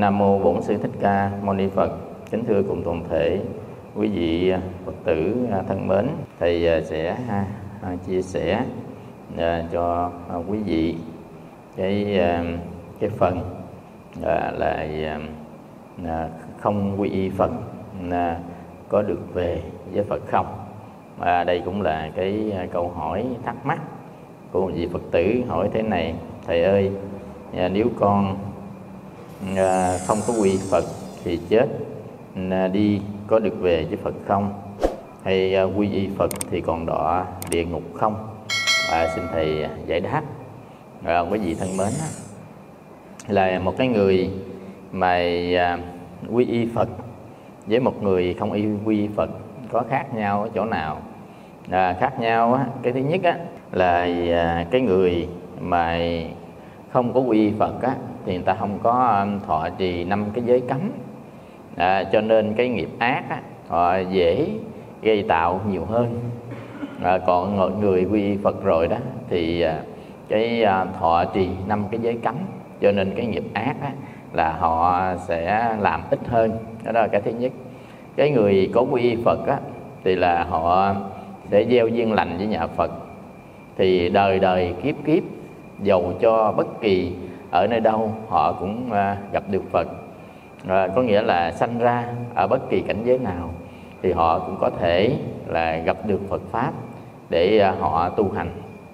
Nam mô Bổn Sư Thích Ca Mâu Ni Phật. Kính thưa cùng toàn thể quý vị Phật tử thân mến, thầy sẽ chia sẻ cho quý vị cái phần là không quy y Phật có được về với Phật không. Đây cũng là cái câu hỏi thắc mắc của một vị Phật tử hỏi thế này: thầy ơi, nếu con không có quy Phật thì chết đi có được về với Phật không? Hay quy y Phật thì còn đọa địa ngục không? Xin thầy giải đáp. Quý vị thân mến, là một cái người mà quy y Phật với một người không quy y Phật có khác nhau ở chỗ nào? Khác nhau cái thứ nhất là cái người mà không có quy y Phật thì người ta không có thọ trì 5 cái giới cấm, cho nên cái nghiệp ác họ dễ gây tạo nhiều hơn. Còn người quy y Phật rồi đó thì cái thọ trì 5 cái giới cấm, cho nên cái nghiệp ác là họ sẽ làm ít hơn. Đó là cái thứ nhất. Cái người có quy y Phật thì là họ sẽ gieo duyên lành với nhà Phật, thì đời đời kiếp kiếp dầu cho bất kỳ ở nơi đâu họ cũng gặp được Phật. Có nghĩa là sanh ra ở bất kỳ cảnh giới nào thì họ cũng có thể là gặp được Phật Pháp để họ tu hành.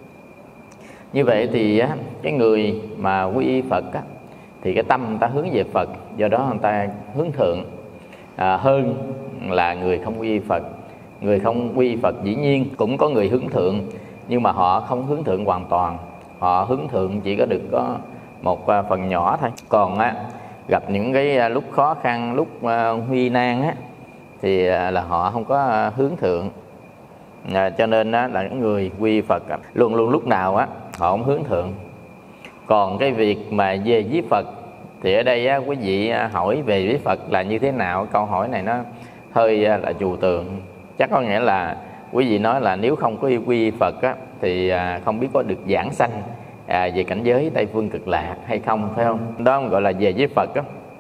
Như vậy thì cái người mà quy y Phật thì cái tâm người ta hướng về Phật, do đó người ta hướng thượng hơn là người không quy y Phật. Người không quy y Phật dĩ nhiên cũng có người hướng thượng, nhưng mà họ không hướng thượng hoàn toàn. Họ hướng thượng chỉ có được có một phần nhỏ thôi. Còn gặp những cái lúc khó khăn, lúc huy nan thì là họ không có hướng thượng. Cho nên là những người quy Phật luôn luôn lúc nào họ không hướng thượng. Còn cái việc mà về với Phật thì ở đây quý vị hỏi về với Phật là như thế nào? Câu hỏi này nó hơi là trừu tượng. Chắc có nghĩa là quý vị nói là nếu không có quy Phật thì không biết có được giảng sanh về cảnh giới Tây Phương Cực Lạc hay không, phải không? Đó gọi là về với Phật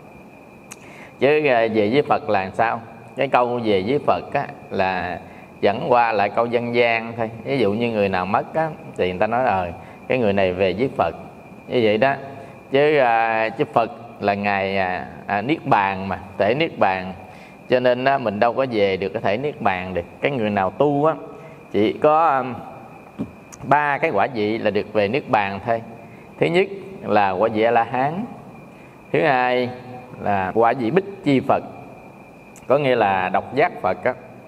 Chứ về với Phật là sao? Cái câu về với Phật là dẫn qua lại câu dân gian thôi. Ví dụ như người nào mất thì người ta nói cái người này về với Phật, như vậy đó. Chứ Phật là ngài niết bàn mà, thể niết bàn, cho nên mình đâu có về được cái thể niết bàn được. Cái người nào tu chỉ có 3 cái quả vị là được về niết bàn thôi. Thứ nhất là quả vị A La Hán, thứ hai là quả vị Bích Chi Phật, có nghĩa là độc giác Phật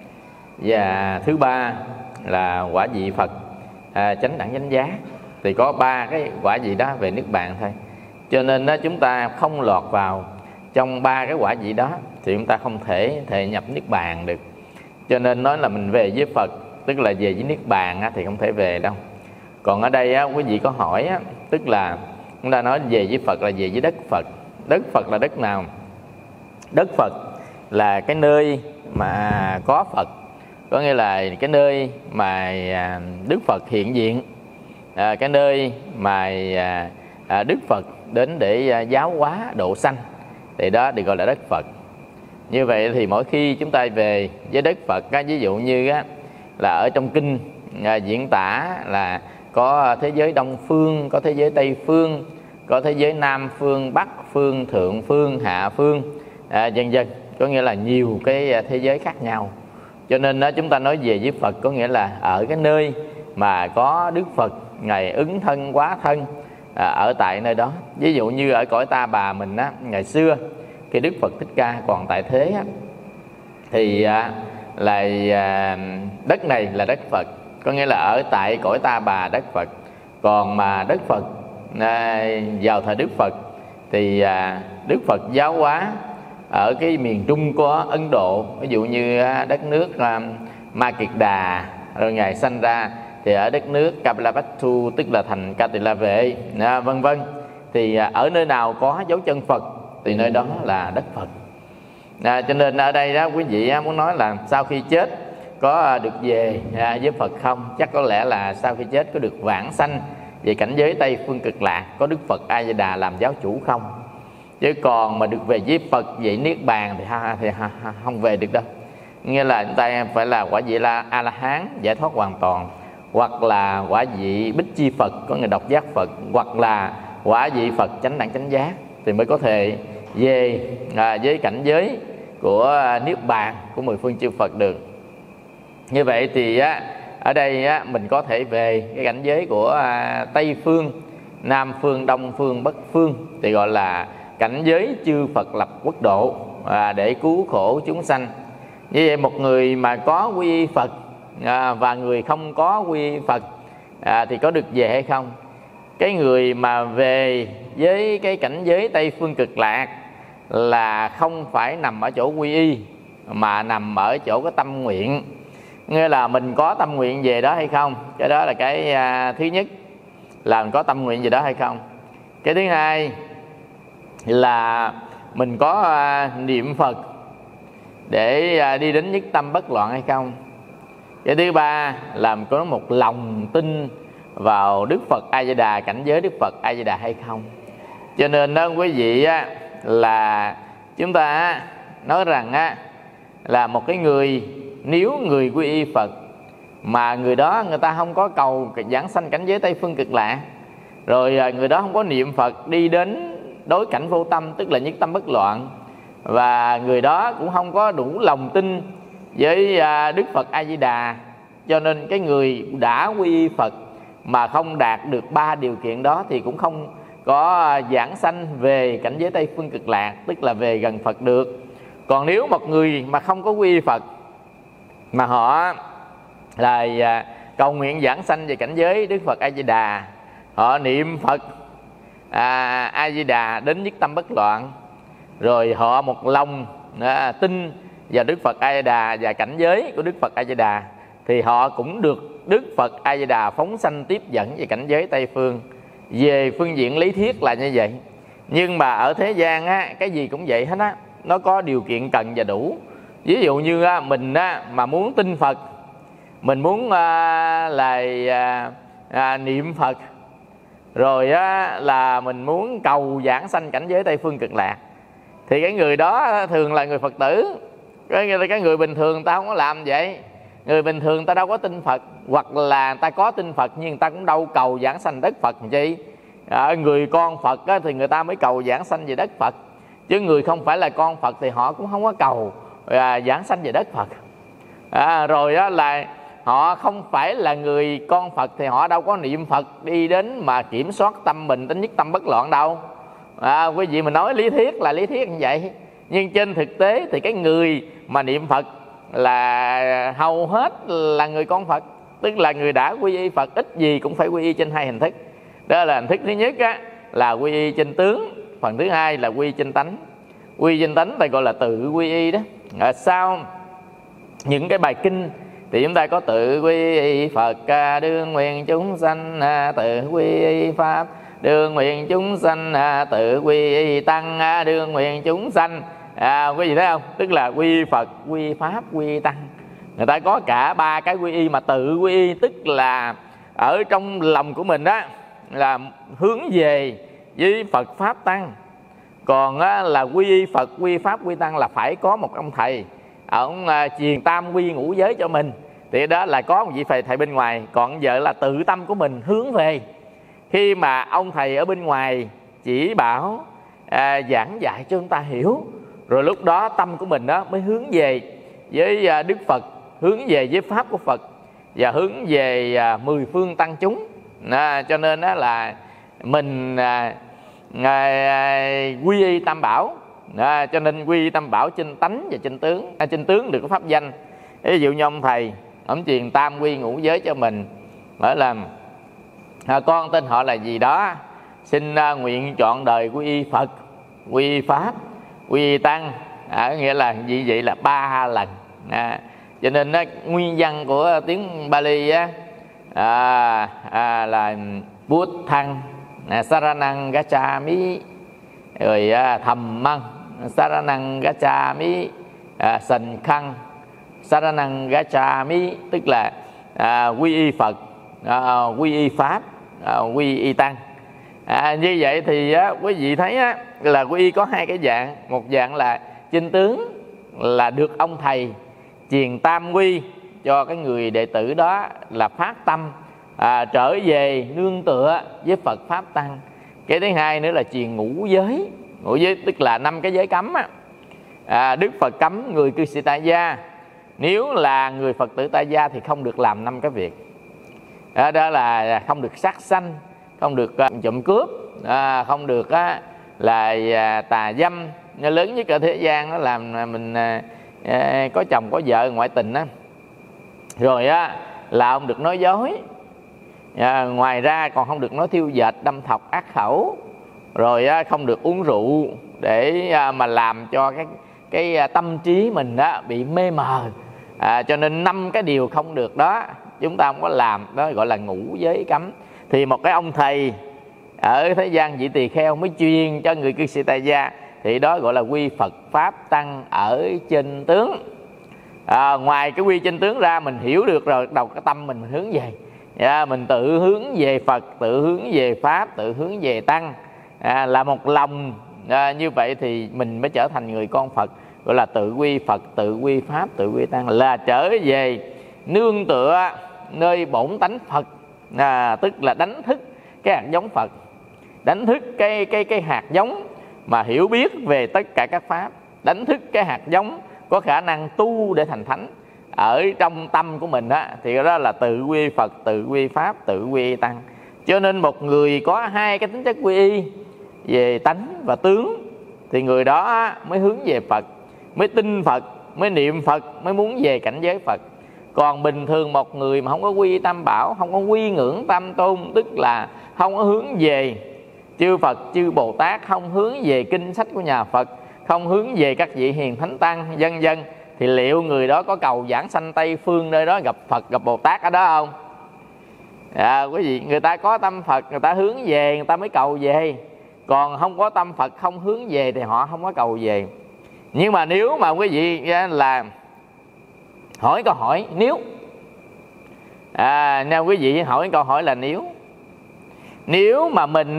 và thứ ba là quả vị Phật chánh đẳng chánh giác. Thì có 3 cái quả vị đó về niết bàn thôi. Cho nên chúng ta không lọt vào trong 3 cái quả vị đó thì chúng ta không thể nhập niết bàn được. Cho nên nói là mình về với Phật, tức là về với niết bàn thì không thể về đâu. Còn ở đây quý vị có hỏi tức là chúng ta nói về với Phật là về với đất Phật. Đất Phật là đất nào? Đất Phật là cái nơi mà có Phật, có nghĩa là cái nơi mà Đức Phật hiện diện, cái nơi mà Đức Phật đến để giáo hóa độ sanh, thì đó được gọi là đất Phật. Như vậy thì mỗi khi chúng ta về với đất Phật, ví dụ như là ở trong kinh diễn tả là có thế giới Đông Phương, có thế giới Tây Phương, có thế giới Nam Phương, Bắc Phương, Thượng Phương, Hạ Phương, vân vân. Có nghĩa là nhiều cái thế giới khác nhau. Cho nên chúng ta nói về với Phật có nghĩa là ở cái nơi mà có Đức Phật ngài ứng thân hóa thân ở tại nơi đó. Ví dụ như ở cõi Ta Bà mình ngày xưa khi Đức Phật Thích Ca còn tại thế thì là đất này là đất Phật, có nghĩa là ở tại cõi Ta Bà đất Phật. Còn mà đất Phật vào thời Đức Phật thì Đức Phật giáo hóa ở cái miền trung của Ấn Độ, ví dụ như đất nước Ma Kiệt Đà, rồi ngài sanh ra thì ở đất nước Kapilavatthu, tức là thành Ca Tỳ La Vệ, vân vân. Thì ở nơi nào có dấu chân Phật thì nơi đó là đất Phật. Cho nên ở đây quý vị muốn nói là sau khi chết có được về với Phật không? Chắc có lẽ là sau khi chết có được vãng sanh về cảnh giới Tây Phương Cực Lạc, có Đức Phật A Di Đà làm giáo chủ không? chứ còn mà được về với Phật vậy niết bàn thì không về được đâu. Nghĩa là chúng ta phải là quả vị là A La Hán giải thoát hoàn toàn, hoặc là quả vị Bích Chi Phật có người độc giác Phật, hoặc là quả vị Phật chánh đẳng chánh giác thì mới có thể về với cảnh giới của niết bàn của mười phương chư Phật được. Như vậy thì ở đây mình có thể về cái cảnh giới của Tây phương, Nam phương, Đông phương, Bắc phương thì gọi là cảnh giới chư Phật lập quốc độ để cứu khổ chúng sanh. Như vậy một người mà có quy y Phật và người không có quy y Phật thì có được về hay không? Cái người mà về với cái cảnh giới Tây phương cực lạc là không phải nằm ở chỗ quy y, mà nằm ở chỗ cái tâm nguyện. Nghĩa là mình có tâm nguyện về đó hay không, cái đó là cái thứ nhất, là mình có tâm nguyện về đó hay không. Cái thứ hai là mình có niệm Phật để đi đến nhất tâm bất loạn hay không. Cái thứ ba là mình có một lòng tin vào Đức Phật A Di Đà, cảnh giới Đức Phật A Di Đà hay không. Cho nên đó quý vị là chúng ta nói rằng là một cái người, nếu người quy y Phật mà người đó người ta không có cầu giảng sanh cảnh giới Tây phương cực lạc, rồi người đó không có niệm Phật đi đến đối cảnh vô tâm, tức là nhất tâm bất loạn, và người đó cũng không có đủ lòng tin với Đức Phật A Di Đà, cho nên cái người đã quy y Phật mà không đạt được ba điều kiện đó thì cũng không có giảng sanh về cảnh giới Tây phương cực lạc, tức là về gần Phật được. Còn nếu một người mà không có quy y Phật mà họ là cầu nguyện giảng sanh về cảnh giới Đức Phật A Di Đà, họ niệm Phật A Di Đà đến nhất tâm bất loạn, rồi họ một lòng tin vào Đức Phật A Di Đà và cảnh giới của Đức Phật A Di Đà, thì họ cũng được Đức Phật A Di Đà phóng sanh tiếp dẫn về cảnh giới Tây phương. Về phương diện lý thuyết là như vậy, nhưng mà ở thế gian cái gì cũng vậy hết nó có điều kiện cần và đủ. Ví dụ như mình mà muốn tin Phật, mình muốn niệm Phật, rồi là mình muốn cầu giảng sanh cảnh giới Tây phương cực lạc, thì cái người đó thường là người Phật tử. Cái người bình thường ta không có làm vậy. Người bình thường ta đâu có tin Phật, hoặc là ta có tin Phật nhưng ta cũng đâu cầu giảng sanh đất Phật làm chi. Người con Phật thì người ta mới cầu giảng sanh về đất Phật, chứ người không phải là con Phật thì họ cũng không có cầu giảng sanh về đất Phật. Rồi là họ không phải là người con Phật thì họ đâu có niệm Phật đi đến mà kiểm soát tâm mình đến nhất tâm bất loạn đâu. Quý vị mình nói lý thuyết là lý thuyết như vậy, nhưng trên thực tế thì cái người mà niệm Phật là hầu hết là người con Phật, tức là người đã quy y Phật, ít gì cũng phải quy y trên hai hình thức. Đó là hình thức thứ nhất là quy y trên tướng, phần thứ hai là quy y trên tánh. Quy y trên tánh ta gọi là tự quy y đó. Sau những cái bài kinh thì chúng ta có tự quy y Phật đương nguyện chúng sanh, tự quy y Pháp đương nguyện chúng sanh, tự quy y Tăng đương nguyện chúng sanh. Quý vị thấy không? Tức là quy y Phật, quy y Pháp, quy y Tăng. Người ta có cả ba cái quy y, mà tự quy y tức là ở trong lòng của mình là hướng về với Phật Pháp Tăng. Còn là quy y Phật, quy y Pháp, quy y Tăng là phải có một ông thầy, ông truyền tam quy ngũ giới cho mình, thì đó là có một vị thầy bên ngoài. Còn giờ là tự tâm của mình hướng về. Khi mà ông thầy ở bên ngoài chỉ bảo giảng dạy cho chúng ta hiểu, rồi lúc đó tâm của mình mới hướng về với Đức Phật, hướng về với Pháp của Phật, và hướng về mười phương tăng chúng. Cho nên là mình quy y tam bảo. Cho nên quy y tam bảo trên tánh và trên tướng. Trên tướng được có pháp danh. Ví dụ như ông thầy, ông truyền tam quy ngũ giới cho mình, nói là con tên họ là gì đó, xin nguyện chọn đời quy y Phật, quy y Pháp, quy y Tăng. Nghĩa là gì vậy, là 3 lần. Cho nên nguyên văn của tiếng Bali là Bút Thăng Saranang Gacchami, rồi Dhammang Saranang Gacchami, Sành Khăn Saranang Gacchami, tức là quy y Phật, quy y Pháp, quy y Tăng. Như vậy thì quý vị thấy là quy y có hai cái dạng. Một dạng là chinh tướng, là được ông thầy truyền tam quy cho cái người đệ tử đó là phát tâm trở về nương tựa với Phật Pháp Tăng. Cái thứ hai nữa là truyền ngũ giới. Ngũ giới tức là 5 cái giới cấm Đức Phật cấm người cư sĩ tại gia, nếu là người Phật tử tại gia thì không được làm 5 cái việc. Đó là không được sát sanh, không được trộm cướp, không được là tà dâm. Lớn nhất ở thế gian đó làm mình có chồng có vợ ngoại tình rồi là không được nói dối. Ngoài ra còn không được nói thiêu dệt, đâm thọc, ác khẩu. Rồi không được uống rượu để mà làm cho cái tâm trí mình bị mê mờ. Cho nên 5 cái điều không được đó chúng ta không có làm, đó gọi là ngũ giới cấm. Thì một cái ông thầy ở thế gian vị tỳ kheo mới truyền cho người cư sĩ tại gia, thì đó gọi là quy Phật Pháp Tăng ở trên tướng. Ngoài cái quy trên tướng ra, mình hiểu được rồi, đầu cái tâm mình hướng về, mình tự hướng về Phật, tự hướng về Pháp, tự hướng về Tăng, là một lòng. Như vậy thì mình mới trở thành người con Phật, gọi là tự quy Phật, tự quy Pháp, tự quy Tăng, là trở về nương tựa nơi bổn tánh Phật. Tức là đánh thức cái hạt giống Phật, đánh thức cái hạt giống mà hiểu biết về tất cả các pháp, đánh thức cái hạt giống có khả năng tu để thành thánh ở trong tâm của mình thì đó là tự quy Phật, tự quy Pháp, tự quy Tăng. Cho nên một người có hai cái tính chất quy y về tánh và tướng thì người đó mới hướng về Phật, mới tin Phật, mới niệm Phật, mới muốn về cảnh giới Phật. Còn bình thường một người mà không có quy tam bảo, không có quy ngưỡng tam tôn, tức là không có hướng về chư Phật, chư Bồ Tát, không hướng về kinh sách của nhà Phật, không hướng về các vị hiền thánh tăng vân vân, thì liệu người đó có cầu giảng sanh Tây Phương nơi đó gặp Phật, gặp Bồ Tát ở đó không? Quý vị, người ta có tâm Phật, người ta hướng về, người ta mới cầu về. Còn không có tâm Phật, không hướng về thì họ không có cầu về. Nhưng mà nếu mà quý vị là hỏi câu hỏi nếu nên quý vị hỏi câu hỏi là nếu mà mình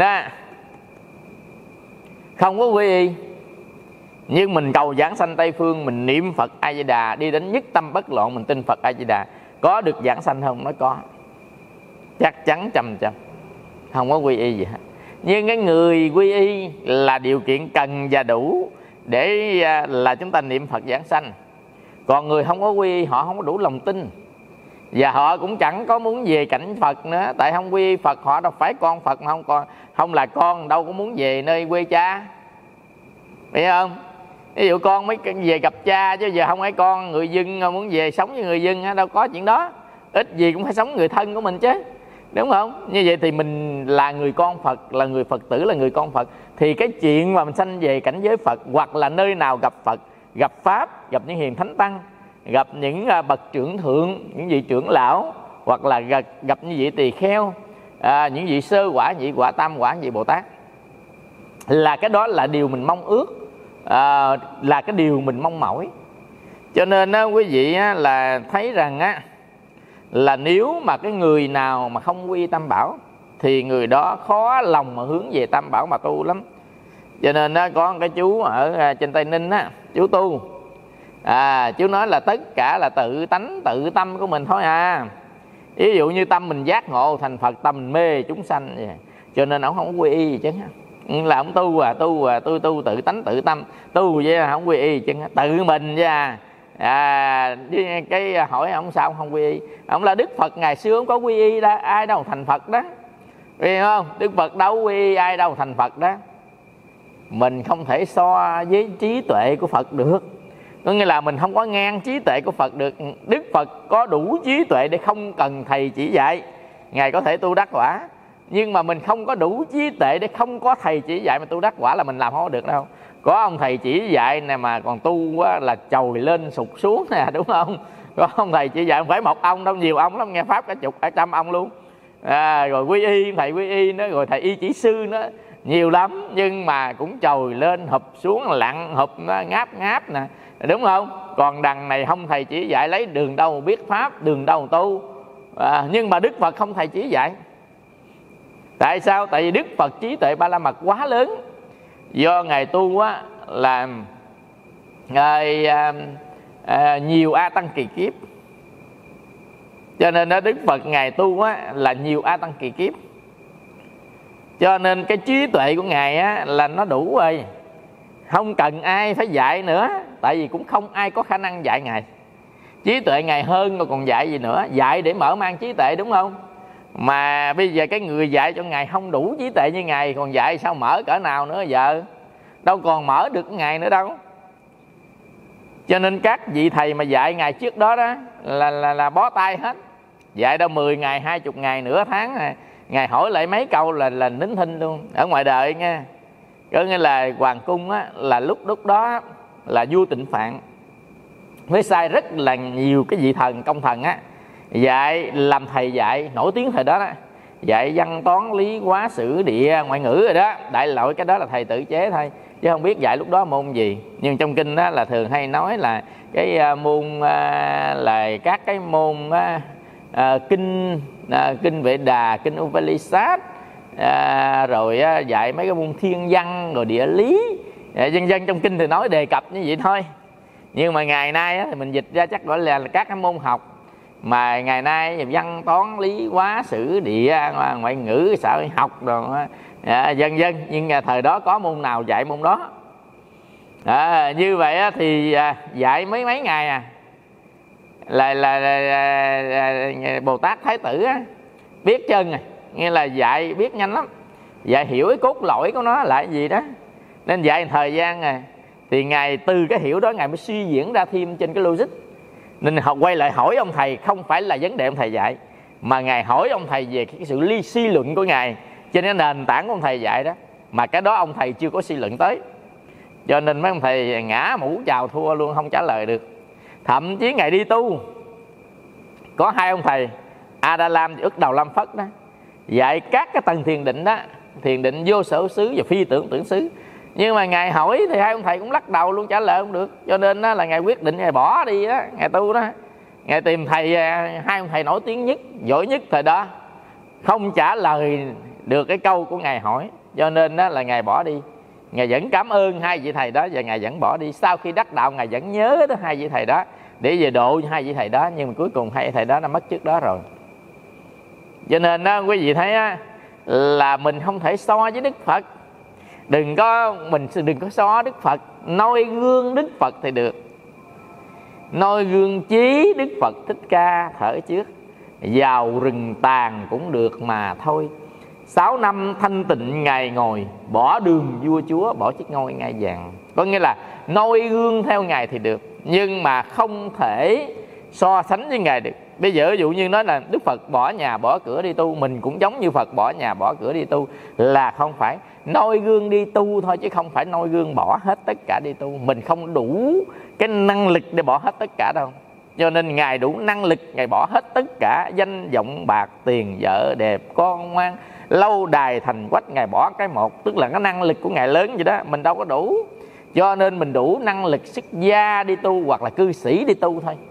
không có quy y, nhưng mình cầu giảng sanh Tây Phương, mình niệm Phật A Di Đà, đi đến nhất tâm bất loạn, mình tin Phật A Di Đà, có được giảng sanh không? Nó có, chắc chắn 100%, không có quy y gì hết. Nhưng cái người quy y là điều kiện cần và đủ để là chúng ta niệm Phật giảng sanh. Còn người không có quy y, họ không có đủ lòng tin, và họ cũng chẳng có muốn về cảnh Phật nữa. Tại không quy y Phật, họ đâu phải con Phật mà không là con, đâu có muốn về nơi quê cha, biết không? Ví dụ con mới về gặp cha, chứ giờ không phải con người dân muốn về sống với người dân, đâu có chuyện đó. Ít gì cũng phải sống người thân của mình chứ, đúng không? Như vậy thì mình là người con Phật, là người Phật tử, là người con Phật, thì cái chuyện mà mình sanh về cảnh giới Phật, hoặc là nơi nào gặp Phật, gặp Pháp, gặp những hiền thánh tăng, gặp những bậc trưởng thượng, những vị trưởng lão, hoặc là gặp những vị tỳ kheo, những vị sơ quả, nhị quả, tam quả, vị Bồ Tát, là cái đó là điều mình mong ước, là cái điều mình mong mỏi. Cho nên quý vị là thấy rằng là nếu mà cái người nào mà không quy tam bảo thì người đó khó lòng mà hướng về tam bảo mà tu lắm. Cho nên có cái chú ở trên Tây Ninh chú tu, chú nói là tất cả là tự tánh tự tâm của mình thôi Ví dụ như tâm mình giác ngộ thành Phật, tâm mình mê chúng sanh vậy. Cho nên ông không quy y gì chứ, là ông tôi tu tự tánh tự tâm, tu vậy không quy y chứ, tự mình chứ cái hỏi ông sao ông không quy y? Ông là Đức Phật ngày xưa ông có quy y đó, ai đâu thành Phật đó, biết không? Đức Phật đâu quy y, ai đâu thành Phật đó. Mình không thể so với trí tuệ của Phật được, có nghĩa là mình không có ngang trí tuệ của Phật được. Đức Phật có đủ trí tuệ để không cần thầy chỉ dạy, Ngài có thể tu đắc quả. Nhưng mà mình không có đủ trí tuệ để không có thầy chỉ dạy mà tu đắc quả, là mình làm không có được đâu. Có ông thầy chỉ dạy nè mà còn tu là trồi lên sụt xuống nè, đúng không? Có ông thầy chỉ dạy không phải một ông đâu, nhiều ông lắm, nghe pháp cả chục cả trăm ông luôn. Rồi quy y, thầy quy y nữa, rồi thầy y chỉ sư nữa, nhiều lắm. Nhưng mà cũng trồi lên hụp xuống, lặn hụp ngáp nè, đúng không? Còn đằng này không thầy chỉ dạy, lấy đường đâu biết pháp, đường đâu tu. Nhưng mà Đức Phật không thầy chỉ dạy, Tại sao? Tại vì Đức Phật trí tuệ Ba La Mật quá lớn. Do Ngài tu á là nhiều A Tăng kỳ kiếp, cho nên đó Đức Phật Ngài tu á là nhiều A Tăng kỳ kiếp, cho nên cái trí tuệ của Ngài á là nó đủ rồi, không cần ai phải dạy nữa. Tại vì cũng không ai có khả năng dạy Ngài. Trí tuệ Ngài hơn rồi còn dạy gì nữa. Dạy để mở mang trí tuệ, đúng không? Mà bây giờ cái người dạy cho Ngài không đủ trí tuệ như Ngài, còn dạy sao mở cỡ nào nữa giờ? Đâu còn mở được Ngài nữa đâu. Cho nên các vị thầy mà dạy Ngài trước đó đó là bó tay hết. Dạy đâu 10 ngày, 20 ngày, nửa tháng này, Ngài hỏi lại mấy câu là nín thinh luôn. Ở ngoài đời nha, có nghĩa là hoàng cung á, là lúc đó là vua Tịnh Phạn mới sai rất là nhiều cái vị thần, công thần á, dạy làm thầy dạy nổi tiếng thời đó đó, dạy văn toán lý hóa sử địa ngoại ngữ rồi đó. Đại loại cái đó là thầy tự chế thôi, chứ không biết dạy lúc đó môn gì. Nhưng trong kinh đó là thường hay nói là cái môn là các cái môn kinh Vệ Đà, kinh Upanishad, rồi dạy mấy cái môn thiên văn rồi địa lý, dân dân trong kinh thì nói đề cập như vậy thôi. Nhưng mà ngày nay thì mình dịch ra chắc gọi là các cái môn học mà ngày nay văn toán lý hóa sử địa ngoại ngữ xã hội học rồi dân dân. Nhưng thời đó có môn nào dạy môn đó. Như vậy thì dạy mấy ngày là Bồ Tát Thái Tử biết chân rồi, nghĩa là dạy biết nhanh lắm, dạy hiểu cái cốt lõi của nó là cái gì đó. Nên dạy thời gian thì Ngài từ cái hiểu đó Ngài mới suy diễn ra thêm trên cái logic. Nên quay lại hỏi ông thầy, không phải là vấn đề ông thầy dạy, mà Ngài hỏi ông thầy về cái sự suy luận của Ngài trên cái nền tảng của ông thầy dạy đó. Mà cái đó ông thầy chưa có suy luận tới, cho nên mấy ông thầy ngã mũ chào thua luôn, không trả lời được. Thậm chí Ngài đi tu có hai ông thầy A-đa-lam và Ức Đầu Lam Phất đó, dạy các cái tầng thiền định đó, thiền định vô sở xứ và phi tưởng tưởng xứ. Nhưng mà Ngài hỏi thì hai ông thầy cũng lắc đầu luôn, trả lời không được. Cho nên đó là Ngài quyết định Ngài bỏ đi đó, Ngài tu đó. Ngài tìm thầy, hai ông thầy nổi tiếng nhất, giỏi nhất thời đó, không trả lời được cái câu của Ngài hỏi. Cho nên đó là Ngài bỏ đi. Ngài vẫn cảm ơn hai vị thầy đó và Ngài vẫn bỏ đi. Sau khi đắc đạo Ngài vẫn nhớ tới hai vị thầy đó để về độ hai vị thầy đó. Nhưng mà cuối cùng hai vị thầy đó đã mất trước đó rồi. Cho nên đó quý vị thấy á, là mình không thể so với Đức Phật. Mình đừng có so Đức Phật. Noi gương Đức Phật thì được. Noi gương chí Đức Phật Thích Ca thở trước, vào rừng tàn cũng được mà thôi. 6 năm thanh tịnh Ngài ngồi, bỏ đường vua chúa, bỏ chiếc ngôi ngai vàng. Có nghĩa là noi gương theo Ngài thì được, nhưng mà không thể so sánh với Ngài được. Bây giờ ví dụ như nói là Đức Phật bỏ nhà bỏ cửa đi tu, mình cũng giống như Phật bỏ nhà bỏ cửa đi tu, là không phải. Noi gương đi tu thôi, chứ không phải noi gương bỏ hết tất cả đi tu. Mình không đủ cái năng lực để bỏ hết tất cả đâu. Cho nên Ngài đủ năng lực, Ngài bỏ hết tất cả. Danh vọng bạc tiền vợ đẹp con ngoan lâu đài thành quách, Ngài bỏ cái một. Tức là cái năng lực của Ngài lớn vậy đó, mình đâu có đủ. Cho nên mình đủ năng lực xuất gia đi tu hoặc là cư sĩ đi tu thôi.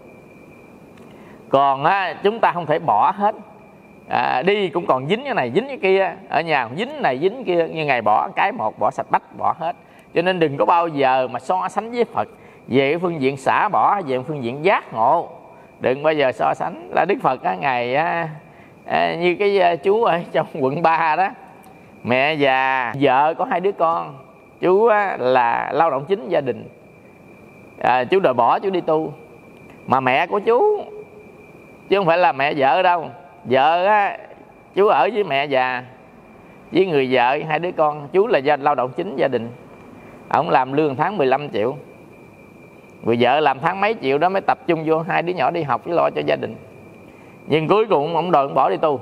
Còn chúng ta không thể bỏ hết. Đi cũng còn dính cái này dính cái kia, ở nhà cũng dính này dính kia. Nhưng Ngài bỏ cái một, bỏ sạch bách, bỏ hết. Cho nên đừng có bao giờ mà so sánh với Phật về cái phương diện xả bỏ, về phương diện giác ngộ. Đừng bao giờ so sánh. Là Đức Phật Ngài như cái chú ở trong quận 3 đó, mẹ già, vợ có 2 đứa con. Chú là lao động chính gia đình, chú đòi bỏ, chú đi tu. Mà mẹ của chú, chứ không phải là mẹ vợ đâu. Vợ chú ở với mẹ già, với người vợ 2 đứa con. Chú là lao động chính gia đình, ông làm lương tháng 15 triệu. Người vợ làm tháng mấy triệu đó mới tập trung vô 2 đứa nhỏ đi học với lo cho gia đình. Nhưng cuối cùng ông đòi bỏ đi tu.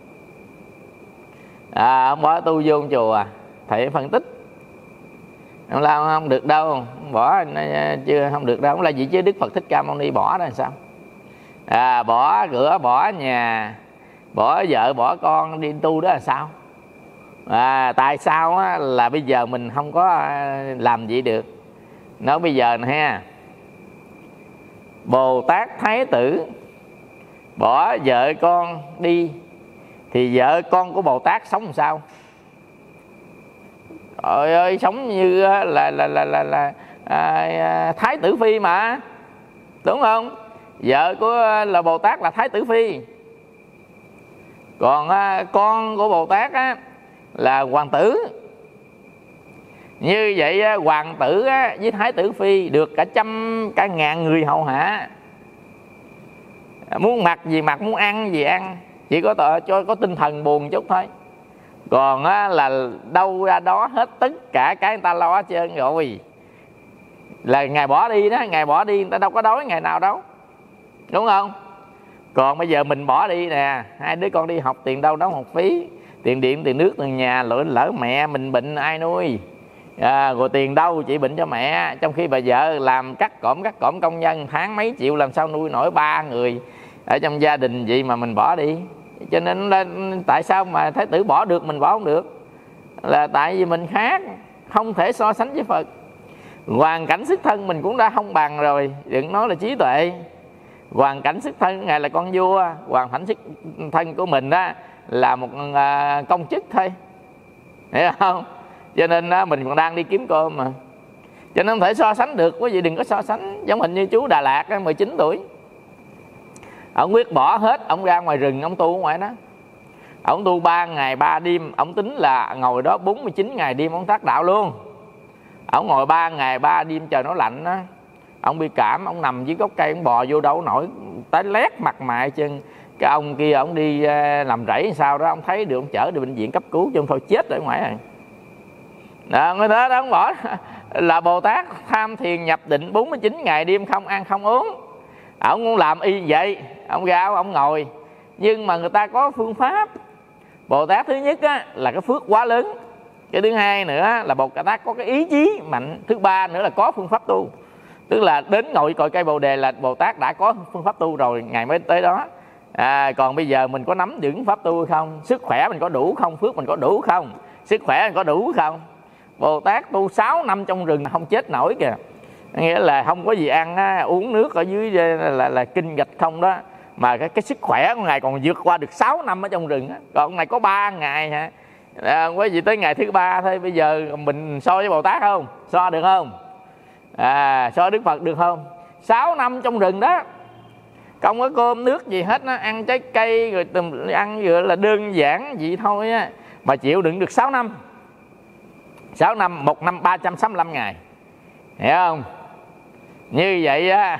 Ông bỏ tu vô chùa. Thầy phân tích ông lao không được đâu, bỏ chưa không được đâu. Ông là gì chứ Đức Phật Thích Ca Mâu Ni bỏ đó làm sao? Bỏ cửa, bỏ nhà, bỏ vợ, bỏ con đi tu đó là sao? Tại sao là bây giờ mình không có làm gì được? Nói bây giờ nè ha, Bồ Tát Thái Tử bỏ vợ con đi thì vợ con của Bồ Tát sống làm sao? Trời ơi, sống như Thái tử Phi mà, đúng không? Vợ của là Bồ Tát là Thái tử Phi, còn con của Bồ Tát á, là hoàng tử. Như vậy hoàng tử với Thái tử Phi được cả trăm cả ngàn người hầu hạ, muốn mặc gì mặc, muốn ăn gì ăn, chỉ có có tinh thần buồn chút thôi. Còn là đâu ra đó hết tất cả cái người ta lo hết trơn rồi. Là ngày bỏ đi đó, ngày bỏ đi người ta đâu có đói ngày nào đâu, đúng không? Còn bây giờ mình bỏ đi nè, hai đứa con đi học tiền đâu đóng học phí, tiền điện, tiền nước, tiền nhà, lỡ mẹ mình bệnh ai nuôi, rồi tiền đâu chị bệnh cho mẹ. Trong khi bà vợ làm cắt cỏm công nhân, tháng mấy triệu làm sao nuôi nổi 3 người ở trong gia đình vậy mà mình bỏ đi. Cho nên là tại sao mà Thái tử bỏ được mình bỏ không được? Là tại vì mình khác, không thể so sánh với Phật. Hoàn cảnh xuất thân mình cũng đã không bằng rồi, đừng nói là trí tuệ. Hoàn cảnh xuất thân Ngài là con vua, hoàn cảnh xuất thân của mình đó là một công chức thôi, hiểu không? Cho nên mình còn đang đi kiếm cơm mà, cho nên không thể so sánh được. Quý vị đừng có so sánh. Giống hình như chú Đà Lạt 19 tuổi, ông quyết bỏ hết, ông ra ngoài rừng ông tu ở ngoài đó. Ông tu 3 ngày 3 đêm, ông tính là ngồi đó 49 ngày đêm ông tác đạo luôn. Ông ngồi 3 ngày 3 đêm trời nó lạnh đó, ông bị cảm, ông nằm dưới gốc cây, ông bò vô đâu nổi, tái lét mặt mày chân. Cái ông kia ông đi làm rẫy sao đó, ông thấy được ông chở đi bệnh viện cấp cứu, chứ không thôi chết ở ngoài rồi. Đó, người đó ông bỏ là Bồ Tát tham thiền nhập định 49 ngày đêm không ăn không uống. Ông cũng làm y vậy, ông ra ông ngồi. Nhưng mà người ta có phương pháp. Bồ Tát thứ nhất là cái phước quá lớn, cái thứ hai nữa là Bồ Tát có cái ý chí mạnh, thứ ba nữa là có phương pháp tu. Tức là đến ngồi cội cây Bồ Đề là Bồ Tát đã có phương pháp tu rồi, Ngài mới tới đó. Còn bây giờ mình có nắm vững pháp tu không? Sức khỏe mình có đủ không? Phước mình có đủ không? Sức khỏe mình có đủ không? Bồ Tát tu 6 năm trong rừng không chết nổi kìa. Nghĩa là không có gì ăn uống nước ở dưới là kinh gạch không đó. Mà cái sức khỏe của Ngài còn vượt qua được 6 năm ở trong rừng á. Còn này có 3 ngày hả? Quý vị tới ngày thứ 3 thôi. Bây giờ mình so với Bồ Tát không? So được không? So Đức Phật được không? 6 năm trong rừng đó, không có cơm nước gì hết á, ăn trái cây rồi ăn vừa là đơn giản vậy thôi á, mà chịu đựng được 6 năm. 6 năm, 1 năm 365 ngày, hiểu không? Như vậy á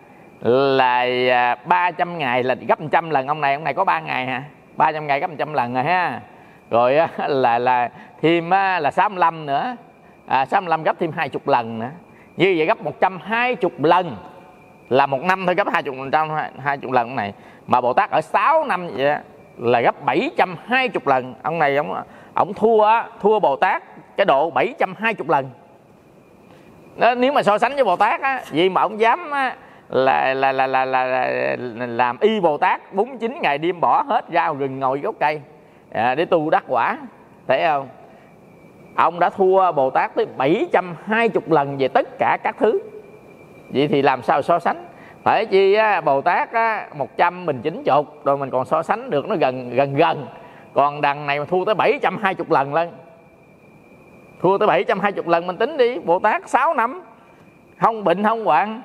là 300 ngày là gấp 100 lần. Ông này có 3 ngày hả? 300 ngày gấp 100 lần rồi ha. Rồi là thêm là 65 nữa, 65 gấp thêm 20 lần nữa. Như vậy gấp 120 lần, là 1 năm thôi, gấp 20 lần này. Mà Bồ Tát ở 6 năm vậy đó, là gấp 720 lần. Ông này ông thua Bồ Tát cái độ 720 lần. Đó, nếu mà so sánh với Bồ Tát á, vì mà ông dám là làm y Bồ Tát 49 ngày đêm bỏ hết ra rừng ngồi gốc cây để tu đắc quả, thấy không? Ông đã thua Bồ Tát tới 720 lần về tất cả các thứ. Vậy thì làm sao so sánh? Phải chi Bồ Tát 100 mình 90, rồi mình còn so sánh được, nó gần. Còn đằng này mà thua tới 720 lần lên. Thua tới 720 lần mình tính đi. Bồ Tát 6 năm không bệnh không hoạn,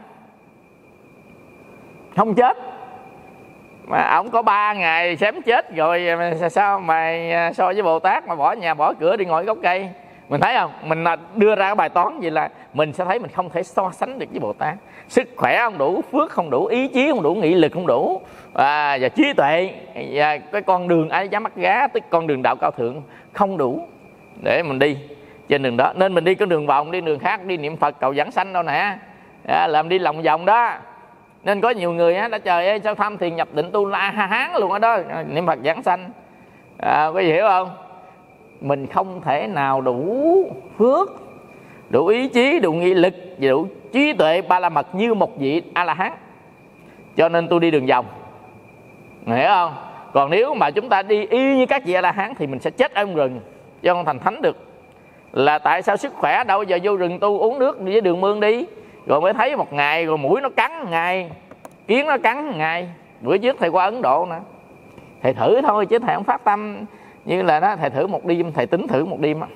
không chết, mà ổng có 3 ngày xém chết rồi. Sao mà so với Bồ Tát mà bỏ nhà bỏ cửa đi ngồi gốc cây? Mình thấy không? Mình đưa ra cái bài toán vậy là mình sẽ thấy mình không thể so sánh được với Bồ Tát. Sức khỏe không đủ, phước không đủ, ý chí không đủ, nghị lực không đủ, và trí tuệ và cái con đường ai dám mắt gá, tức con đường đạo cao thượng không đủ để mình đi trên đường đó. Nên mình đi con đường vòng, đi đường khác, đi niệm Phật cầu giảng sanh đâu nè, làm đi lòng vòng đó. Nên có nhiều người đã trời ơi sao tham thiền nhập định tu la hán luôn ở đó, niệm Phật giảng sanh. Có gì hiểu không? Mình không thể nào đủ phước, đủ ý chí, đủ nghị lực, đủ trí tuệ ba la mật như một vị A La Hán. Cho nên tôi đi đường vòng, hiểu không? Còn nếu mà chúng ta đi y như các vị A La Hán thì mình sẽ chết ở rừng, chứ không thành thánh được. Là tại sao sức khỏe đâu giờ vô rừng tu uống nước với đường mương đi, rồi mới thấy một ngày, rồi mũi nó cắn một ngày, kiến nó cắn một ngày. Bữa trước thầy qua Ấn Độ nè, Thầy thử thôi chứ thầy không phát tâm như là đó. Thầy thử một đêm, thầy tính thử một đêm á,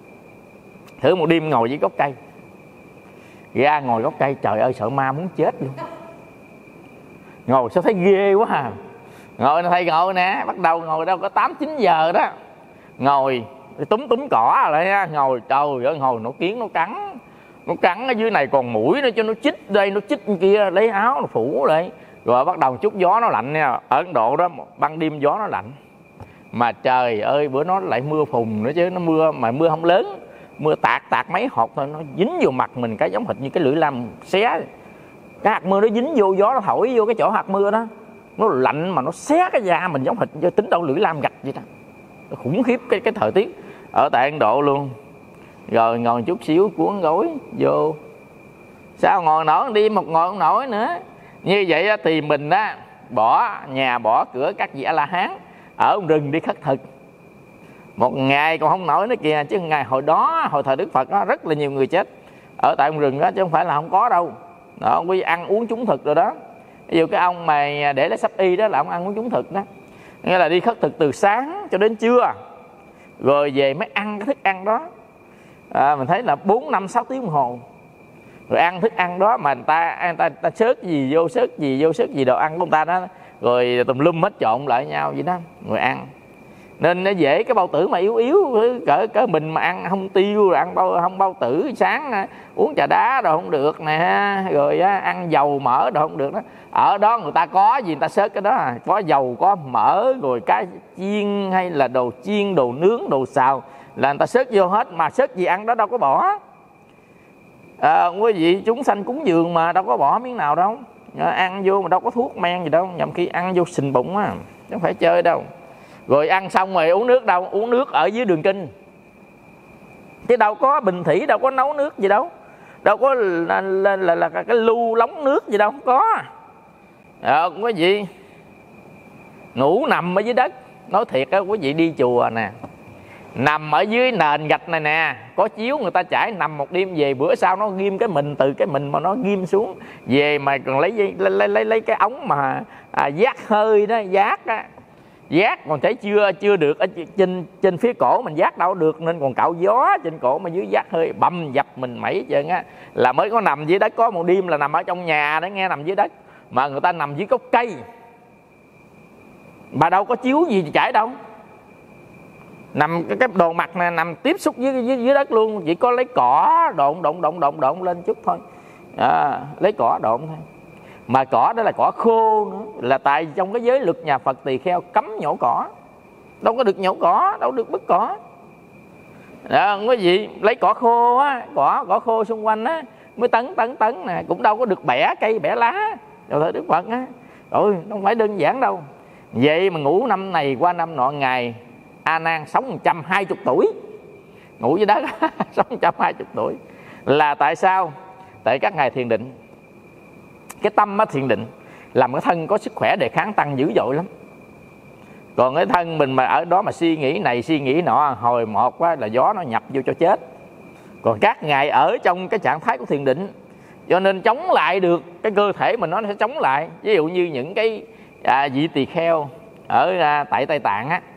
thử một đêm ngồi dưới gốc cây, ra ngồi gốc cây, trời ơi sợ ma muốn chết luôn. Ngồi sao thấy ghê quá à. Ngồi thầy ngồi nè, bắt đầu ngồi đâu có 8-9 giờ đó, ngồi túm cỏ lại nha, ngồi trời ơi, ngồi nó kiến nó cắn ở dưới này, còn mũi nó cho nó chích đây, nó chích kia, lấy áo nó phủ lại, rồi bắt đầu chút gió nó lạnh nha. Ở Ấn Độ đó ban đêm gió nó lạnh, mà trời ơi bữa nó lại mưa phùn nữa chứ, nó mưa mà mưa không lớn, mưa tạt mấy hột thôi, nó dính vô mặt mình cái giống hệt như cái lưỡi lam xé. Cái hạt mưa nó dính vô, gió nó thổi vô cái chỗ hạt mưa đó, nó lạnh mà nó xé cái da mình giống hệt như tính đâu lưỡi lam gạch vậy đó. Nó khủng khiếp cái thời tiết ở tại Ấn Độ luôn. Rồi ngồi chút xíu cuốn gối vô, sao ngồi nổi đi, một ngồi không nổi nữa. Như vậy thì mình á bỏ nhà bỏ cửa các vị A-la-hán ở rừng đi khất thực, một ngày còn không nổi nữa kìa. Chứ ngày hồi đó, hồi thời Đức Phật đó, rất là nhiều người chết ở tại rừng đó, chứ không phải là không có đâu. Đó, ông quý ăn uống trúng thực rồi đó. Ví dụ cái ông mà để lấy sắp y đó là ông ăn uống trúng thực đó, nghĩa là đi khất thực từ sáng cho đến trưa, rồi về mới ăn cái thức ăn đó. Mình thấy là 4, 5, 6 tiếng đồng hồ, rồi ăn thức ăn đó mà người ta xớt gì vô, xớt gì đồ ăn của người ta đó, rồi tùm lum hết trộn lại nhau vậy đó, rồi ăn. Nên nó dễ, cái bao tử mà yếu cỡ mình mà ăn không tiêu, rồi ăn không bao tử, sáng uống trà đá rồi không được nè, rồi ăn dầu mỡ rồi không được đó. Ở đó người ta có gì người ta xớt cái đó, có dầu có mỡ, rồi cá chiên hay là đồ chiên, đồ nướng, đồ xào là người ta xớt vô hết, mà xớt gì ăn đó đâu có bỏ. Quý vị chúng sanh cúng dường mà đâu có bỏ miếng nào đâu. Ăn vô mà đâu có thuốc men gì đâu, nhầm khi ăn vô sình bụng á, chứ không phải chơi đâu. Rồi ăn xong rồi uống nước đâu, uống nước ở dưới đường kinh, chứ đâu có bình thủy, đâu có nấu nước gì đâu, đâu có là cái lu lóng nước gì đâu, không có. Quý vị ngủ nằm ở dưới đất, nói thiệt á, quý vị đi chùa nè, nằm ở dưới nền gạch này nè, có chiếu người ta trải, nằm một đêm về bữa sau nó ghim cái mình, từ cái mình mà nó ghim xuống về, mà còn lấy cái ống mà giác hơi đó, giác còn thấy chưa được ở trên phía cổ mình giác đâu được, nên còn cạo gió trên cổ, mà dưới giác hơi bầm dập mình mẩy trơn á, là mới có nằm dưới đất. Có một đêm là nằm ở trong nhà đó nghe, nằm dưới đất, mà người ta nằm dưới gốc cây mà đâu có chiếu gì trải đâu, nằm cái đồ mặt này nằm tiếp xúc dưới đất luôn, chỉ có lấy cỏ độn lên chút thôi, lấy cỏ độn thôi. Mà cỏ đó là cỏ khô nữa, là tại trong cái giới luật nhà Phật tỳ kheo cấm nhổ cỏ, đâu có được nhổ cỏ, đâu được bứt cỏ. Quý vị lấy cỏ khô á, cỏ khô xung quanh á mới tấn nè, cũng đâu có được bẻ cây bẻ lá rồi thời Đức Phật á. Rồi không phải đơn giản đâu. Vậy mà ngủ năm này qua năm nọ, ngày A Nan sống 120 tuổi, ngủ dưới đất sống 120 tuổi. Là tại sao? Tại các ngài thiền định, cái tâm á thiền định làm cái thân có sức khỏe đề kháng tăng dữ dội lắm. Còn cái thân mình mà ở đó mà suy nghĩ này suy nghĩ nọ, hồi một quá là gió nó nhập vô cho chết. Còn các ngài ở trong cái trạng thái của thiền định, cho nên chống lại được cái cơ thể mình, nó sẽ chống lại. Ví dụ như những cái vị tỳ kheo ở tại Tây Tạng á,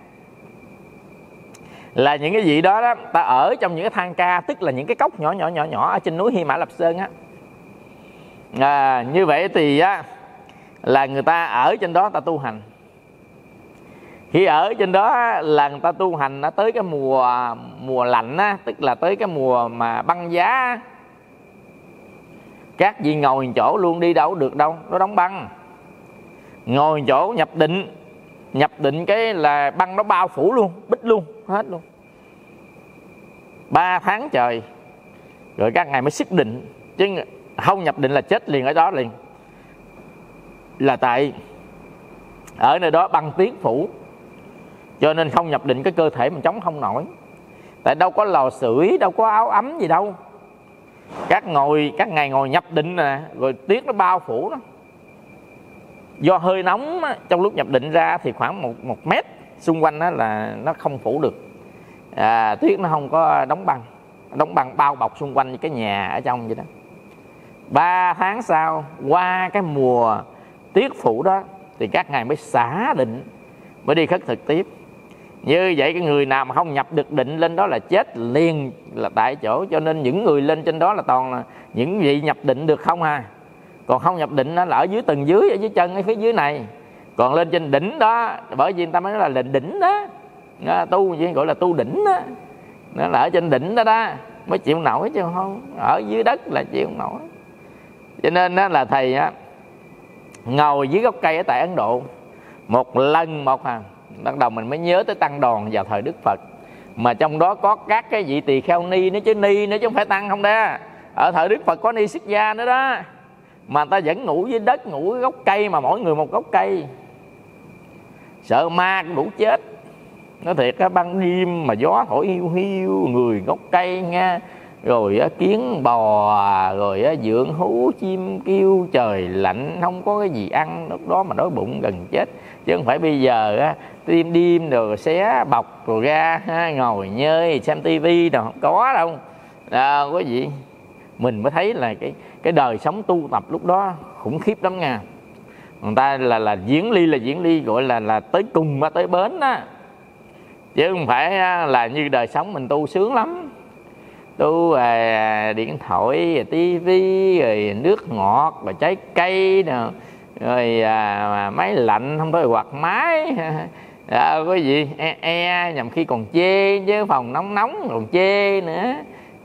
là những cái vị đó ta ở trong những cái thang ca, tức là những cái cốc nhỏ ở trên núi Hy Mã Lạp Sơn á. Như vậy thì á, là người ta ở trên đó ta tu hành. Khi ở trên đó là người ta tu hành, nó tới cái mùa lạnh á, tức là tới cái mùa mà băng giá, các vị ngồi chỗ luôn, đi đâu được đâu, nó đóng băng. Ngồi chỗ nhập định cái là băng nó bao phủ luôn, bít luôn, hết luôn. 3 tháng trời rồi các ngài mới sức định, chứ không nhập định là chết liền ở đó liền. Là tại ở nơi đó băng tuyết phủ, cho nên không nhập định cái cơ thể mình chống không nổi. Tại đâu có lò sưởi, đâu có áo ấm gì đâu. Các ngài ngồi nhập định nè, rồi tuyết nó bao phủ đó. Do hơi nóng á, trong lúc nhập định ra thì khoảng một mét xung quanh đó là nó không phủ được. Tuyết nó không có đóng băng bao bọc xung quanh như cái nhà ở trong vậy đó. 3 tháng sau, qua cái mùa tuyết phủ đó, thì các ngài mới xả định, mới đi khất thực tiếp. Như vậy cái người nào mà không nhập được định lên đó là chết liền là tại chỗ. Cho nên những người lên trên đó là toàn là những vị nhập định được không à. Còn không nhập định đó là ở dưới tầng dưới, ở dưới chân ở phía dưới này. Còn lên trên đỉnh đó, bởi vì người ta mới nói là đỉnh đó, tu gì gọi là tu đỉnh đó, nó là ở trên đỉnh đó đó mới chịu nổi, chứ không ở dưới đất là chịu không nổi. Cho nên đó là thầy á, ngồi dưới gốc cây ở tại Ấn Độ một lần bắt đầu mình mới nhớ tới tăng đoàn vào thời Đức Phật, mà trong đó có các cái vị tỳ kheo ni nữa chứ, ni nữa chứ không phải tăng không đó. Ở thời Đức Phật có ni xuất gia nữa đó, mà người ta vẫn ngủ dưới đất, ngủ dưới gốc cây, mà mỗi người một gốc cây, sợ ma cũng đủ chết. Nói thiệt á, ban đêm mà gió thổi hiu hiu, người gốc cây nha, rồi kiến bò, rồi dượng hú, chim kêu, trời lạnh, không có cái gì ăn, lúc đó mà đói bụng gần chết. Chứ không phải bây giờ á, đêm đêm rồi xé bọc rồi ra ngồi nhơi xem tivi đâu, không có đâu. Quý vị, mình mới thấy là cái đời sống tu tập lúc đó khủng khiếp lắm nha. Người ta là diễn ly gọi là tới cùng mà tới bến đó, chứ không phải là như đời sống mình tu sướng lắm. Tu điện thoại, tivi, rồi nước ngọt, rồi trái cây nè, rồi máy lạnh không thôi quạt máy. Quý vị nhầm khi còn chê, chứ phòng nóng nóng còn chê nữa.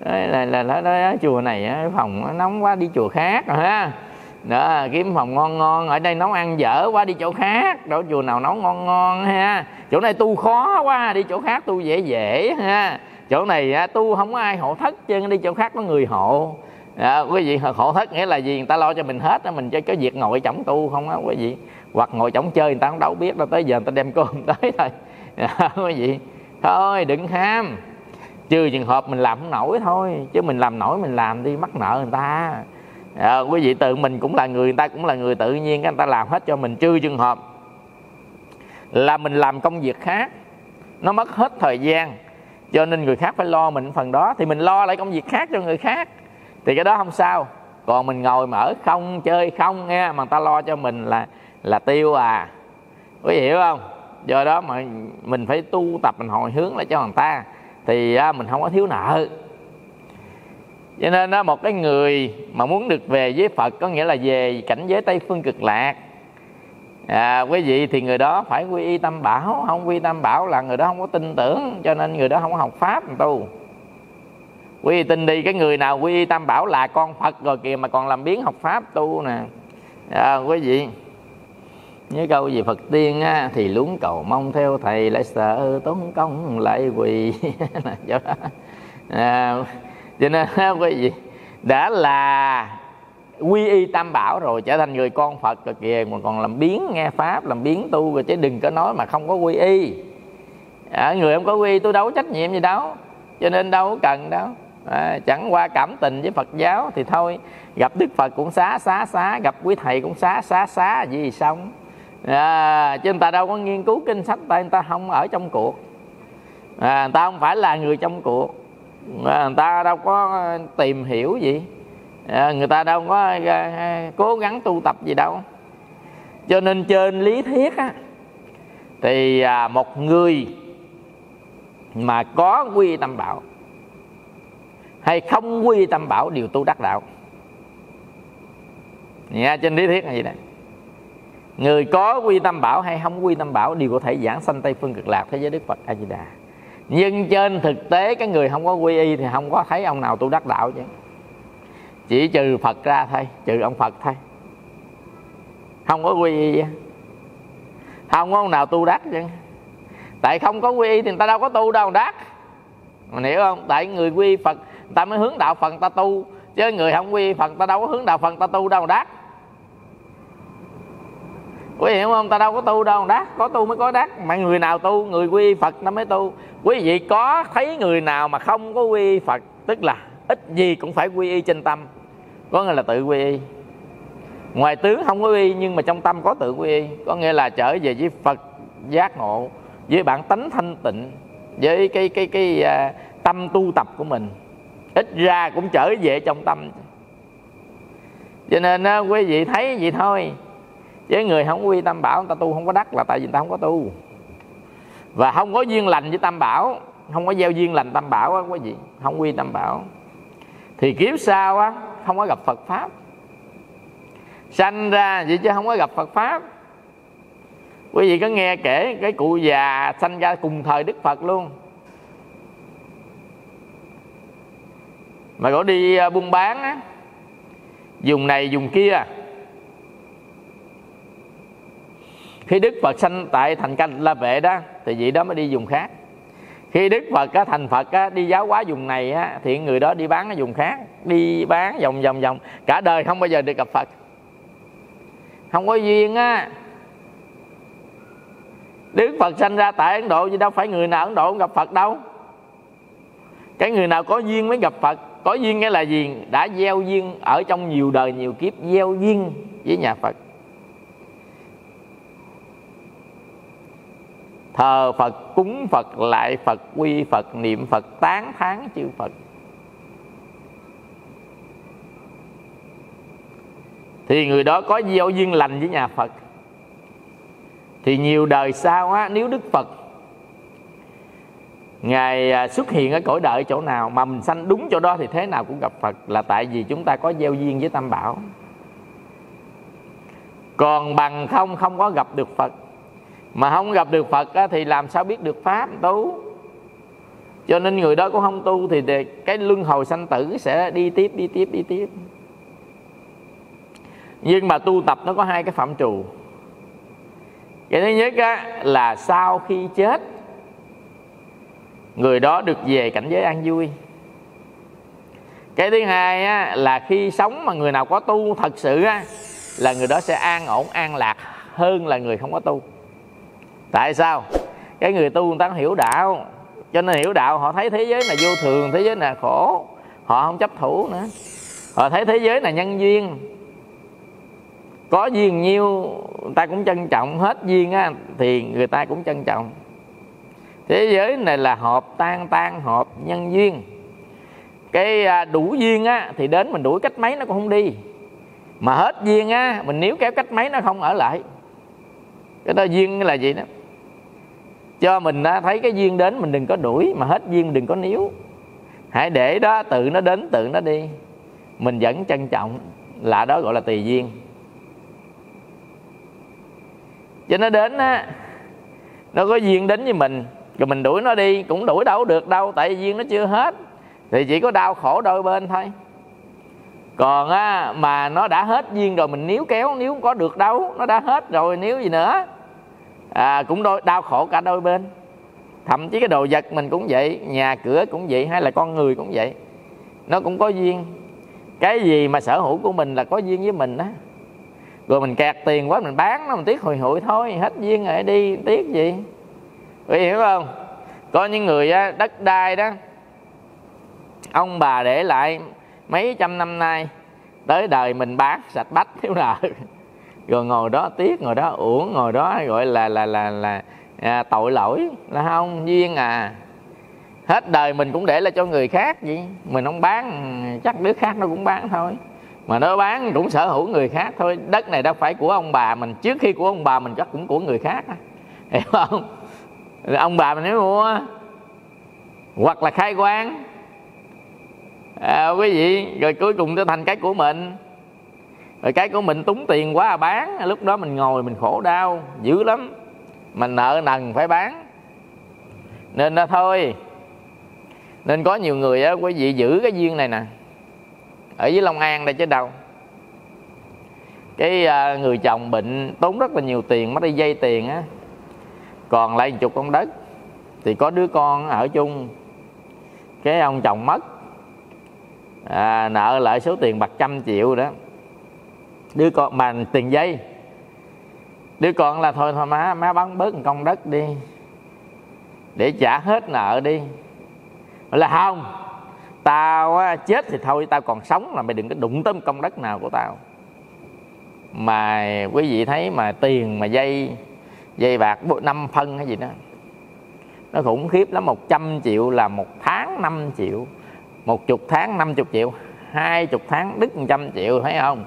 Là chùa này phòng nó nóng quá, đi chùa khác rồi ha. Đó, kiếm phòng ngon ngon, ở đây nấu ăn dở quá, đi chỗ khác. Đâu chùa nào nấu ngon ngon ha. Chỗ này tu khó quá, đi chỗ khác tu dễ dễ ha. Chỗ này tu không có ai hộ thất, chứ đi chỗ khác có người hộ. Quý vị, hộ thất nghĩa là gì? Người ta lo cho mình hết, mình cho cái việc ngồi chổng tu không á quý vị. Hoặc ngồi chổng chơi người ta không đâu biết đâu, tới giờ người ta đem cơm tới thôi. Quý vị, thôi đừng ham, trừ trường hợp mình làm không nổi thôi, chứ mình làm nổi mình làm đi, mắc nợ người ta. Quý vị, tự mình cũng là người ta cũng là người, tự nhiên người ta làm hết cho mình, trừ trường hợp là mình làm công việc khác, nó mất hết thời gian, cho nên người khác phải lo mình phần đó, thì mình lo lại công việc khác cho người khác, thì cái đó không sao. Còn mình ngồi mà ở không, chơi không nghe, mà người ta lo cho mình là tiêu à. Quý vị hiểu không? Do đó mà mình phải tu tập, mình hồi hướng lại cho người ta, thì mình không có thiếu nợ. Cho nên đó, một cái người mà muốn được về với Phật, có nghĩa là về cảnh giới Tây Phương Cực Lạc, quý vị, thì người đó phải quy y Tam Bảo. Không quy y Tam Bảo là người đó không có tin tưởng, cho nên người đó không có học Pháp tu. Quý vị tin đi, cái người nào quy y Tam Bảo là con Phật rồi kìa, mà còn làm biến học Pháp tu nè. Quý vị nhớ câu gì Phật tiên á, thì luống cầu mong theo thầy, lại sợ tốn công lại quỳ. Cho nên quý vị, đã là quy y Tam Bảo rồi, trở thành người con Phật rồi kìa, mà còn làm biến nghe Pháp, làm biến tu rồi, chứ đừng có nói mà không có quy y. Người không có quy y tôi đâu có trách nhiệm gì đâu, cho nên đâu có cần đâu. Chẳng qua cảm tình với Phật giáo thì thôi, gặp Đức Phật cũng xá, gặp quý thầy cũng xá gì xong. Chứ người ta đâu có nghiên cứu kinh sách, người ta không ở trong cuộc, người ta không phải là người trong cuộc, người ta đâu có tìm hiểu gì, người ta đâu có cố gắng tu tập gì đâu. Cho nên trên lý thuyết á, thì một người mà có quy Tam Bảo hay không quy Tam Bảo đều tu đắc đạo. Trên lý thuyết là gì đây? Người có quy Tam Bảo hay không quy Tam Bảo đều có thể giảng sanh Tây Phương Cực Lạc thế giới Đức Phật A Di Đà. Nhưng trên thực tế cái người không có quy y thì không có thấy ông nào tu đắc đạo chứ, chỉ trừ Phật ra thôi, trừ ông Phật thôi, không có quy y, không có ông nào tu đắc chứ. Tại không có quy y thì người ta đâu có tu đâu đắc, mình hiểu không? Tại người quy y Phật người ta mới hướng đạo Phật người ta tu, chứ người không quy y Phật người ta đâu có hướng đạo Phật người ta tu đâu đắc. Quý vị hiểu không? Ta đâu có tu đâu đắc, có tu mới có đắc. Mà người nào tu, người quy y Phật nó mới tu. Quý vị có thấy người nào mà không có quy y Phật, tức là ít gì cũng phải quy y trên tâm, có nghĩa là tự quy y. Ngoài tướng không có quy y, nhưng mà trong tâm có tự quy y, có nghĩa là trở về với Phật giác ngộ, với bản tánh thanh tịnh, với cái tâm tu tập của mình, ít ra cũng trở về trong tâm. Cho nên quý vị thấy gì thôi, chứ người không quy Tam Bảo người ta tu không có đắc là tại vì người ta không có tu. và không có duyên lành với Tam Bảo, không có gieo duyên lành Tam Bảo á quý vị, không quy Tam Bảo, thì kiếp sau á không có gặp Phật Pháp. Sanh ra vậy chứ không có gặp Phật Pháp. Quý vị có nghe kể cái cụ già sanh ra cùng thời Đức Phật luôn, mà cổ đi buôn bán á, vùng này vùng kia. Khi Đức Phật sanh tại thành Canh La Vệ đó thì vị đó mới đi vùng khác. Khi Đức Phật á, thành Phật á, đi giáo hóa vùng này á, thì người đó đi bán ở vùng khác, đi bán vòng vòng vòng cả đời không bao giờ được gặp Phật. Không có duyên á. Đức Phật sanh ra tại Ấn Độ chứ đâu phải người nào Ấn Độ không gặp Phật đâu. Cái người nào có duyên mới gặp Phật. Có duyên nghĩa là gì? Đã gieo duyên ở trong nhiều đời nhiều kiếp, gieo duyên với nhà Phật. Thờ Phật, cúng Phật, lại Phật, quy Phật, niệm Phật, tán thán chư Phật. Thì người đó có gieo duyên lành với nhà Phật. Thì nhiều đời sau á, nếu Đức Phật Ngài xuất hiện ở cõi đời chỗ nào mà mình sanh đúng chỗ đó thì thế nào cũng gặp Phật, là tại vì chúng ta có gieo duyên với Tam Bảo. Còn bằng không có gặp được Phật. Mà không gặp được Phật á, thì làm sao biết được Pháp tu. Cho nên người đó cũng không tu thì cái luân hồi sanh tử sẽ đi tiếp. Nhưng mà tu tập nó có hai cái phạm trù. Cái thứ nhất á, là sau khi chết người đó được về cảnh giới an vui. Cái thứ hai á, là khi sống mà người nào có tu thật sự á, là người đó sẽ an ổn an lạc hơn là người không có tu. Tại sao? Cái người tu người ta hiểu đạo, cho nên hiểu đạo họ thấy thế giới là vô thường, thế giới là khổ, họ không chấp thủ nữa. Họ thấy thế giới là nhân duyên, có duyên nhiêu người ta cũng trân trọng, hết duyên á, thì người ta cũng trân trọng. Thế giới này là hợp tan hợp nhân duyên. Cái đủ duyên á, thì đến mình đuổi cách mấy nó cũng không đi. Mà hết duyên á, mình níu kéo cách mấy nó không ở lại. Cái đó duyên là gì đó. Cho mình thấy cái duyên đến mình đừng có đuổi, mà hết duyên mình đừng có níu. Hãy để đó tự nó đến tự nó đi, mình vẫn trân trọng, là đó gọi là tùy duyên. Cho nó đến á, nó có duyên đến với mình, rồi mình đuổi nó đi cũng đuổi đâu được đâu, tại vì duyên nó chưa hết, thì chỉ có đau khổ đôi bên thôi. Còn á, mà nó đã hết duyên rồi mình níu kéo, níu không có được đâu, nó đã hết rồi níu gì nữa. Cũng đau khổ cả đôi bên. Thậm chí cái đồ vật mình cũng vậy, nhà cửa cũng vậy, hay là con người cũng vậy, nó cũng có duyên. Cái gì mà sở hữu của mình là có duyên với mình đó. Rồi mình kẹt tiền quá mình bán nó, mình tiếc hồi hụi thôi, hết duyên rồi đi, tiếc gì. Quý vị hiểu không? Có những người á, đất đai đó ông bà để lại mấy trăm năm nay, tới đời mình bán sạch bách thiếu nợ. Rồi ngồi đó tiếc, ngồi đó uổng, ngồi đó gọi là tội lỗi, là không duyên à. Hết đời mình cũng để lại cho người khác vậy. Mình không bán chắc đứa khác nó cũng bán thôi. Mà nó bán cũng sở hữu người khác thôi. Đất này đâu phải của ông bà mình, trước khi của ông bà mình chắc cũng của người khác. Hiểu không? Ông bà mình nếu mua, hoặc là khai quang, quý vị, rồi cuối cùng nó thành cái của mình. Rồi cái của mình túng tiền quá bán, lúc đó mình ngồi mình khổ đau dữ lắm, mình nợ nần phải bán. Nên là thôi. Nên có nhiều người á, quý vị giữ cái duyên này nè, ở dưới Long An đây chứ đâu. Cái người chồng bệnh tốn rất là nhiều tiền, mất đi dây tiền á, còn lại 10 con đất. Thì có đứa con ở chung, cái ông chồng mất, nợ lại số tiền bạc 100 triệu đó. Đứa con mà tiền dây, đứa con là thôi má bán bớt một con đất đi để trả hết nợ đi. Là không, tao chết thì thôi, tao còn sống là mày đừng có đụng tới một con đất nào của tao. Mà quý vị thấy mà tiền mà dây bạc 5 phân hay gì đó, nó khủng khiếp lắm. 100 triệu là một tháng 5 triệu, 10 tháng 50 triệu, 20 tháng đứt 100 triệu, thấy không?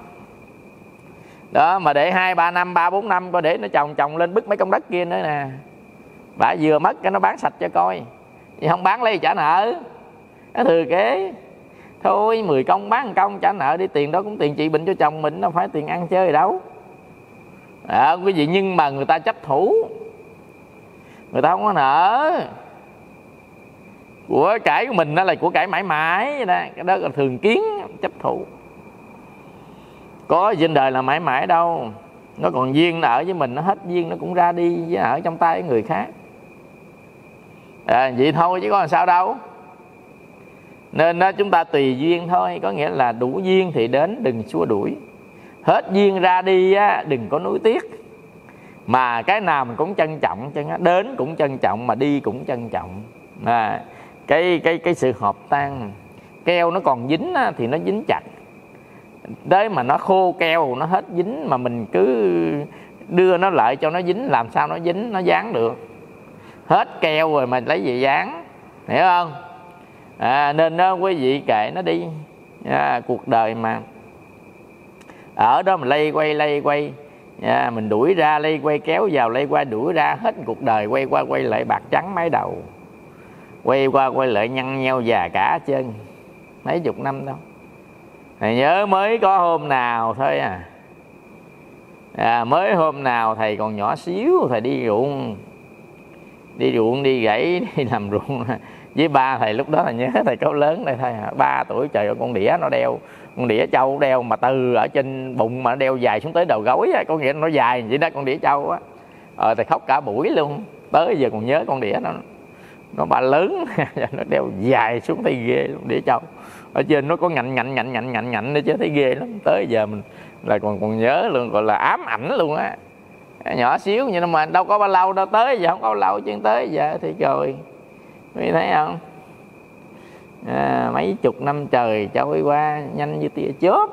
Đó, mà để 2-3 năm, 3-4 năm coi để nó chồng lên bứt mấy con đất kia nữa nè. Bà vừa mất cái nó bán sạch cho coi, vì không bán lấy trả nợ. Nó thừa kế thôi, 10 công bán 1 công trả nợ đi, tiền đó cũng tiền trị bệnh cho chồng mình, đâu phải tiền ăn chơi gì đâu. Quý vị, nhưng mà người ta chấp thủ, người ta không có nợ. Của cải của mình đó là của cải mãi mãi vậy đó. Cái đó là thường kiến chấp thủ. Có trên đời là mãi mãi đâu. Nó còn duyên nó ở với mình, nó hết duyên nó cũng ra đi với ở trong tay người khác. Vậy thôi chứ có làm sao đâu. Nên đó, chúng ta tùy duyên thôi. Có nghĩa là đủ duyên thì đến, đừng xua đuổi. Hết duyên ra đi á, đừng có nuối tiếc. Mà cái nào mình cũng trân trọng, đến cũng trân trọng, mà đi cũng trân trọng. Cái sự hợp tan. Keo nó còn dính á, thì nó dính chặt. Tới mà nó khô keo, nó hết dính, mà mình cứ đưa nó lại cho nó dính, làm sao nó dính, nó dán được. Hết keo rồi mà lấy gì dán, hiểu không? Nên đó quý vị kệ nó đi. Cuộc đời mà ở đó mình lây quay, mình đuổi ra lây quay, kéo vào lây qua đuổi ra, hết cuộc đời quay qua quay lại bạc trắng mái đầu, quay qua quay lại nhăn nheo già cả chân, mấy chục năm đâu. Thầy nhớ mới có hôm nào thôi mới hôm nào thầy còn nhỏ xíu, thầy đi ruộng đi gãy đi làm ruộng với ba thầy. Lúc đó là nhớ thầy có lớn đây thôi, 3 tuổi. Trời ơi, con đĩa nó đeo, con đĩa trâu đeo mà từ ở trên bụng mà nó đeo dài xuống tới đầu gối á, có nghĩa là nó dài vậy đó, con đĩa trâu á. Thầy khóc cả buổi luôn, tới giờ còn nhớ con đĩa nó ba lớn nó đeo dài xuống thấy ghê luôn, đĩa trâu ở trên nó có ngạnh nữa chứ, thấy ghê lắm. Tới giờ mình là còn nhớ luôn, gọi là ám ảnh luôn á. Nhỏ xíu nhưng mà đâu có bao lâu đâu, tới giờ không có bao lâu chứ tới giờ thì rồi quý thấy không? Mấy chục năm trời trôi qua nhanh như tia chớp,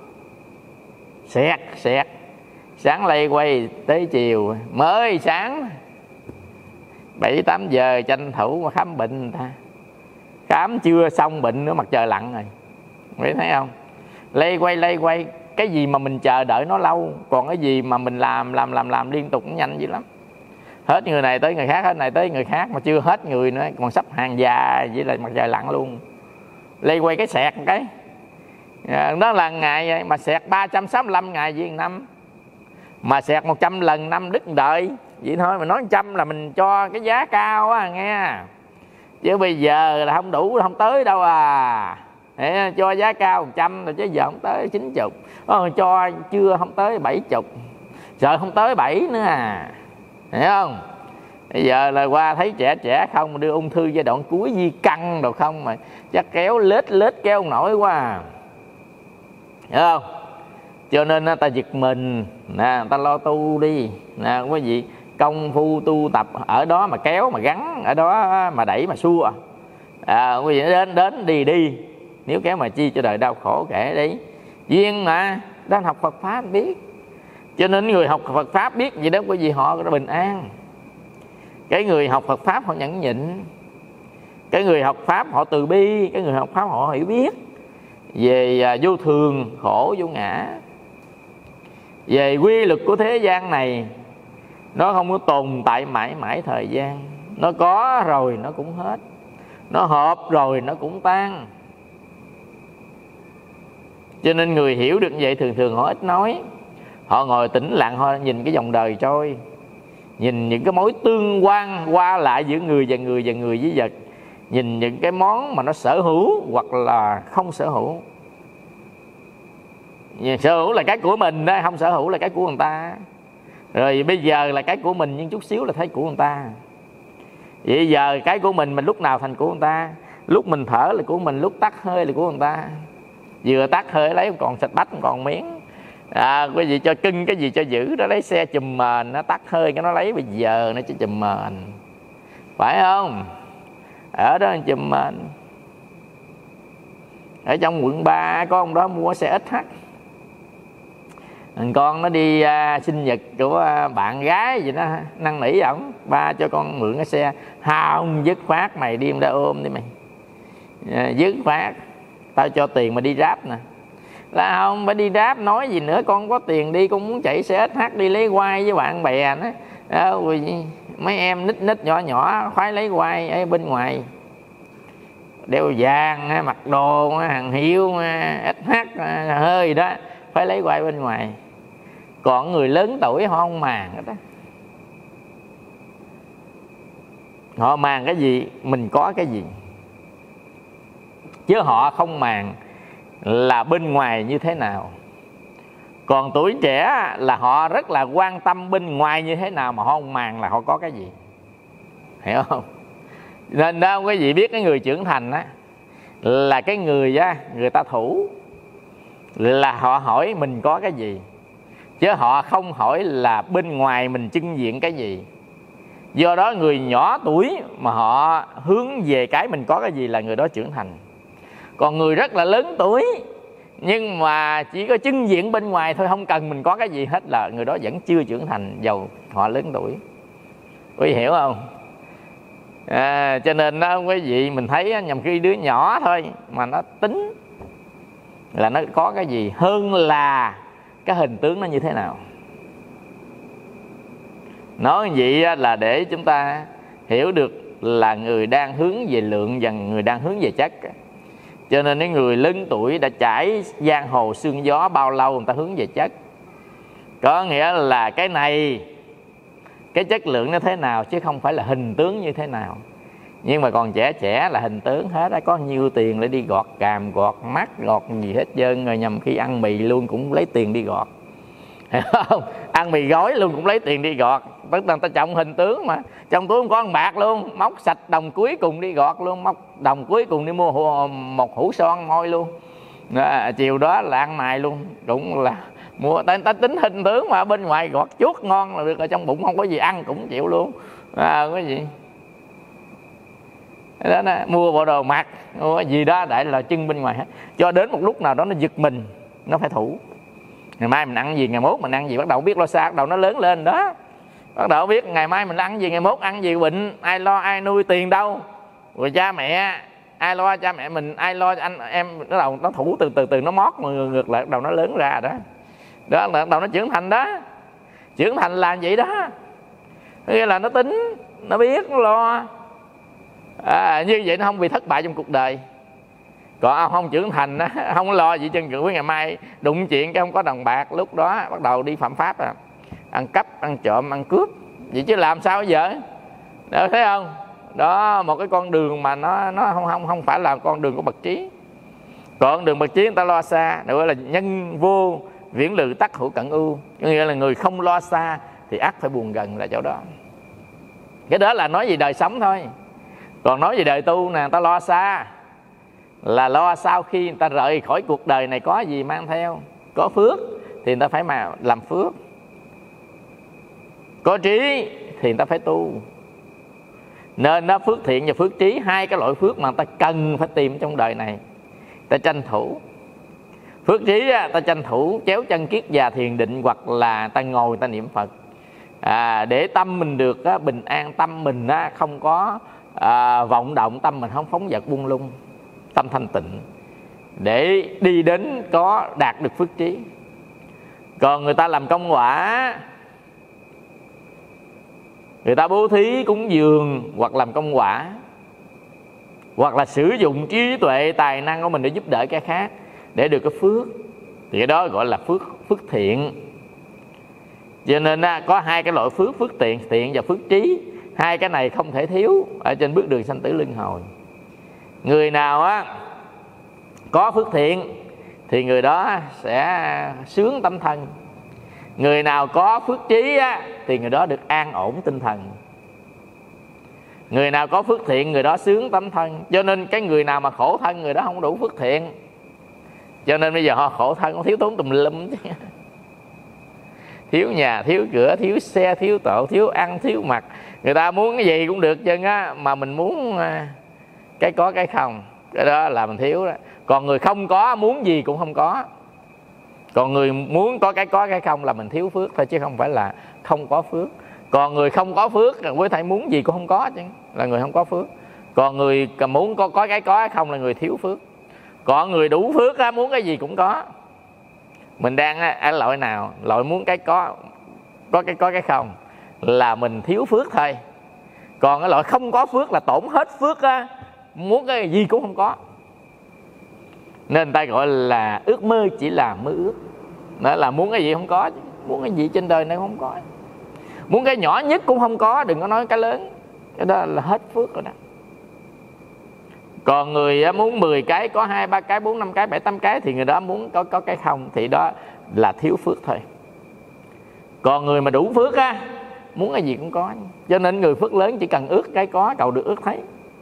xẹt sáng lây quay tới chiều, mới sáng 7-8 giờ tranh thủ mà khám bệnh ta. Khám chưa xong bệnh nữa mặt trời lặn rồi, quý thấy không? Lây quay cái gì mà mình chờ đợi nó lâu, còn cái gì mà mình làm liên tục nhanh dữ lắm. Hết người này tới người khác, hết này tới người khác, mà chưa hết người nữa, còn sắp hàng già với lại mặt trời lặn luôn. Lây quay cái xẹt cái đó là ngày mà xẹt 365 ngày với 1 năm, mà xẹt 100 lần năm đứt đời vậy thôi. Mà nói 100 là mình cho cái giá cao á nghe, chứ bây giờ là không đủ, không tới đâu cho giá cao 100 rồi chứ giờ không tới 90. Cho chưa không tới 70, sợ không tới 7 nữa hiểu không? Bây giờ là qua thấy trẻ không mà đưa ung thư giai đoạn cuối di căn đâu không, mà chắc kéo lết kéo không nổi quá hiểu không? Cho nên ta giật mình ta lo tu đi quý vị. Công phu tu tập ở đó mà kéo mà gắn, ở đó mà đẩy mà xua. Quý vị đến đi, nếu kéo mà chi cho đời đau khổ kể đi. Duyên mà đang học Phật Pháp biết. Cho nên người học Phật Pháp biết gì đó quý vị, họ bình an. Cái người học Phật Pháp họ nhẫn nhịn, cái người học Pháp họ từ bi, cái người học Pháp họ hiểu biết về vô thường, khổ, vô ngã, về quy luật của thế gian này. Nó không có tồn tại mãi mãi thời gian, nó có rồi nó cũng hết, nó hợp rồi nó cũng tan. Cho nên người hiểu được như vậy thường họ ít nói. Họ ngồi tĩnh lặng, họ nhìn cái dòng đời trôi, nhìn những cái mối tương quan qua lại giữa người và người với vật, nhìn những cái món mà nó sở hữu hoặc là không sở hữu. Sở hữu là cái của mình đó, không sở hữu là cái của người ta. Rồi bây giờ là cái của mình, nhưng chút xíu là thấy của người ta. Vậy giờ cái của mình lúc nào thành của người ta? Lúc mình thở là của mình, lúc tắt hơi là của người ta. Vừa tắt hơi lấy còn sạch bách, còn miếng. Cái gì cho cưng, cái gì cho giữ, nó lấy xe chùm mền, nó tắt hơi cái nó lấy, bây giờ nó cho chùm mền, phải không? Ở đó chùm mền. Ở trong quận 3 có ông đó mua xe SH, con nó đi sinh nhật của bạn gái gì đó, năn nỉ ổng, ba cho con mượn cái xe. Không, dứt khoát mày đi ra ôm đi mày, dứt khoát tao cho tiền mà đi Grab nè. Là không phải đi Grab, nói gì nữa, con có tiền đi, con muốn chạy xe SH đi lấy quay với bạn bè nữa. mấy em nít nít nhỏ nhỏ khoái lấy quay ở bên ngoài, đeo vàng, mặc đồ hàng hiệu SH hơi đó, phải lấy quay bên ngoài. Còn người lớn tuổi họ không màng đó. Họ màng cái gì? Mình có cái gì. Chứ họ không màng là bên ngoài như thế nào. Còn tuổi trẻ là họ rất là quan tâm bên ngoài như thế nào, mà họ không màng là họ có cái gì. Hiểu không? Nên đó quý vị biết, cái người trưởng thành á là cái người á, người ta thủ là họ hỏi mình có cái gì, chứ họ không hỏi là bên ngoài mình trưng diện cái gì. Do đó người nhỏ tuổi mà họ hướng về cái mình có cái gì là người đó trưởng thành. Còn người rất là lớn tuổi nhưng mà chỉ có trưng diện bên ngoài thôi, không cần mình có cái gì hết, là người đó vẫn chưa trưởng thành dầu họ lớn tuổi. Quý vị hiểu không? Cho nên đó quý vị, mình thấy nhầm khi đứa nhỏ thôi mà nó tính là nó có cái gì, hơn là cái hình tướng nó như thế nào. Nói vậy là để chúng ta hiểu được là người đang hướng về lượng và người đang hướng về chất. Cho nên những người lớn tuổi đã trải giang hồ sương gió bao lâu, người ta hướng về chất. Có nghĩa là cái này, cái chất lượng nó thế nào, chứ không phải là hình tướng như thế nào. Nhưng mà còn trẻ trẻ là hình tướng hết á, có nhiêu tiền để đi gọt càm, gọt mắt, gọt gì hết trơn. Rồi nhầm khi ăn mì luôn cũng lấy tiền đi gọt. Hiểu không? Ăn mì gói luôn cũng lấy tiền đi gọt. Tức là người ta trọng hình tướng mà. Trong túi không có ăn bạc luôn, móc sạch đồng cuối cùng đi gọt luôn, móc đồng cuối cùng đi mua một hũ son môi luôn. Chiều đó là ăn mài luôn. Cũng là mua, ta tính hình tướng mà bên ngoài gọt chuốt ngon là được, ở trong bụng không có gì ăn cũng chịu luôn. Cái gì đó, mua bộ đồ mặc, mua cái gì đó đại là trưng bên ngoài hết. Cho đến một lúc nào đó nó giật mình, nó phải thủ. Ngày mai mình ăn gì, ngày mốt mình ăn gì, bắt đầu biết lo xa, bắt đầu nó lớn lên đó. Bắt đầu biết ngày mai mình ăn gì, ngày mốt ăn gì, bệnh ai lo, ai nuôi, tiền đâu, rồi cha mẹ ai lo, cha mẹ mình ai lo, anh em. Nó đầu nó thủ từ từ nó mót ngược lại, bắt đầu nó lớn ra đó. Đó là bắt đầu nó trưởng thành đó. Trưởng thành là vậy đó, nghĩa là nó tính, nó biết, nó lo. Như vậy nó không bị thất bại trong cuộc đời. Còn ông không trưởng thành á, không lo gì chân cử, ngày mai đụng chuyện cái không có đồng bạc, lúc đó bắt đầu đi phạm pháp, ăn cắp, ăn trộm, ăn cướp. Vậy chứ làm sao bây giờ? Đó, thấy không? Đó, một cái con đường mà nó không phải là con đường của bậc trí. Còn đường bậc trí người ta lo xa, gọi là nhân vô viễn lự tắc hữu cận ưu. Nghĩa là người không lo xa thì ắt phải buồn gần là chỗ đó. Cái đó là nói về đời sống thôi. Còn nói về đời tu nè, người ta lo xa là lo sau khi người ta rời khỏi cuộc đời này có gì mang theo. Có phước thì người ta phải mà làm phước, có trí thì người ta phải tu. Nên nó phước thiện và phước trí, hai cái loại phước mà người ta cần phải tìm trong đời này, ta tranh thủ. Phước trí ta tranh thủ chéo chân kiết già thiền định, hoặc là ta ngồi ta niệm Phật, để tâm mình được bình an, tâm mình không có vọng động, tâm mình không phóng dật buông lung, tâm thanh tịnh, để đi đến có đạt được phước trí. Còn người ta làm công quả, người ta bố thí cúng dường, hoặc làm công quả, hoặc là sử dụng trí tuệ tài năng của mình để giúp đỡ cái khác để được cái phước, thì cái đó gọi là phước thiện. Cho nên có hai cái loại phước, phước thiện và phước trí. Hai cái này không thể thiếu ở trên bước đường sanh tử luân hồi. Người nào có phước thiện thì người đó sẽ sướng tâm thân. Người nào có phước trí thì người đó được an ổn tinh thần. Người nào có phước thiện người đó sướng tâm thân. Cho nên cái người nào mà khổ thân, người đó không đủ phước thiện. Cho nên bây giờ họ khổ thân, họ thiếu thốn tùm lum chứ. Thiếu nhà, thiếu cửa, thiếu xe, thiếu tổ, thiếu ăn, thiếu mặc. Người ta muốn cái gì cũng được chân mà mình muốn cái có cái không, cái đó là mình thiếu đó. Còn người không có, muốn gì cũng không có. Còn người muốn có cái không là mình thiếu phước thôi, chứ không phải là không có phước. Còn người không có phước, với thầy muốn gì cũng không có chứ, là người không có phước. Còn người muốn có cái không là người thiếu phước. Còn người đủ phước muốn cái gì cũng có. Mình đang ở loại nào? Loại muốn cái có cái không là mình thiếu phước thôi. Còn cái loại không có phước là tổn hết phước á, muốn cái gì cũng không có. Nên người ta gọi là ước mơ chỉ là mơ ước. Đó là muốn cái gì không có, muốn cái gì trên đời này không có. Muốn cái nhỏ nhất cũng không có, đừng có nói cái lớn. Cái đó là hết phước rồi đó. Còn người muốn 10 cái có 2, 3 cái, 4, 5 cái, 7, 8 cái thì người đó muốn có cái không, thì đó là thiếu phước thôi. Còn người mà đủ phước á, muốn cái gì cũng có. Cho nên người phước lớn chỉ cần ước cái có, cầu được ước thấy.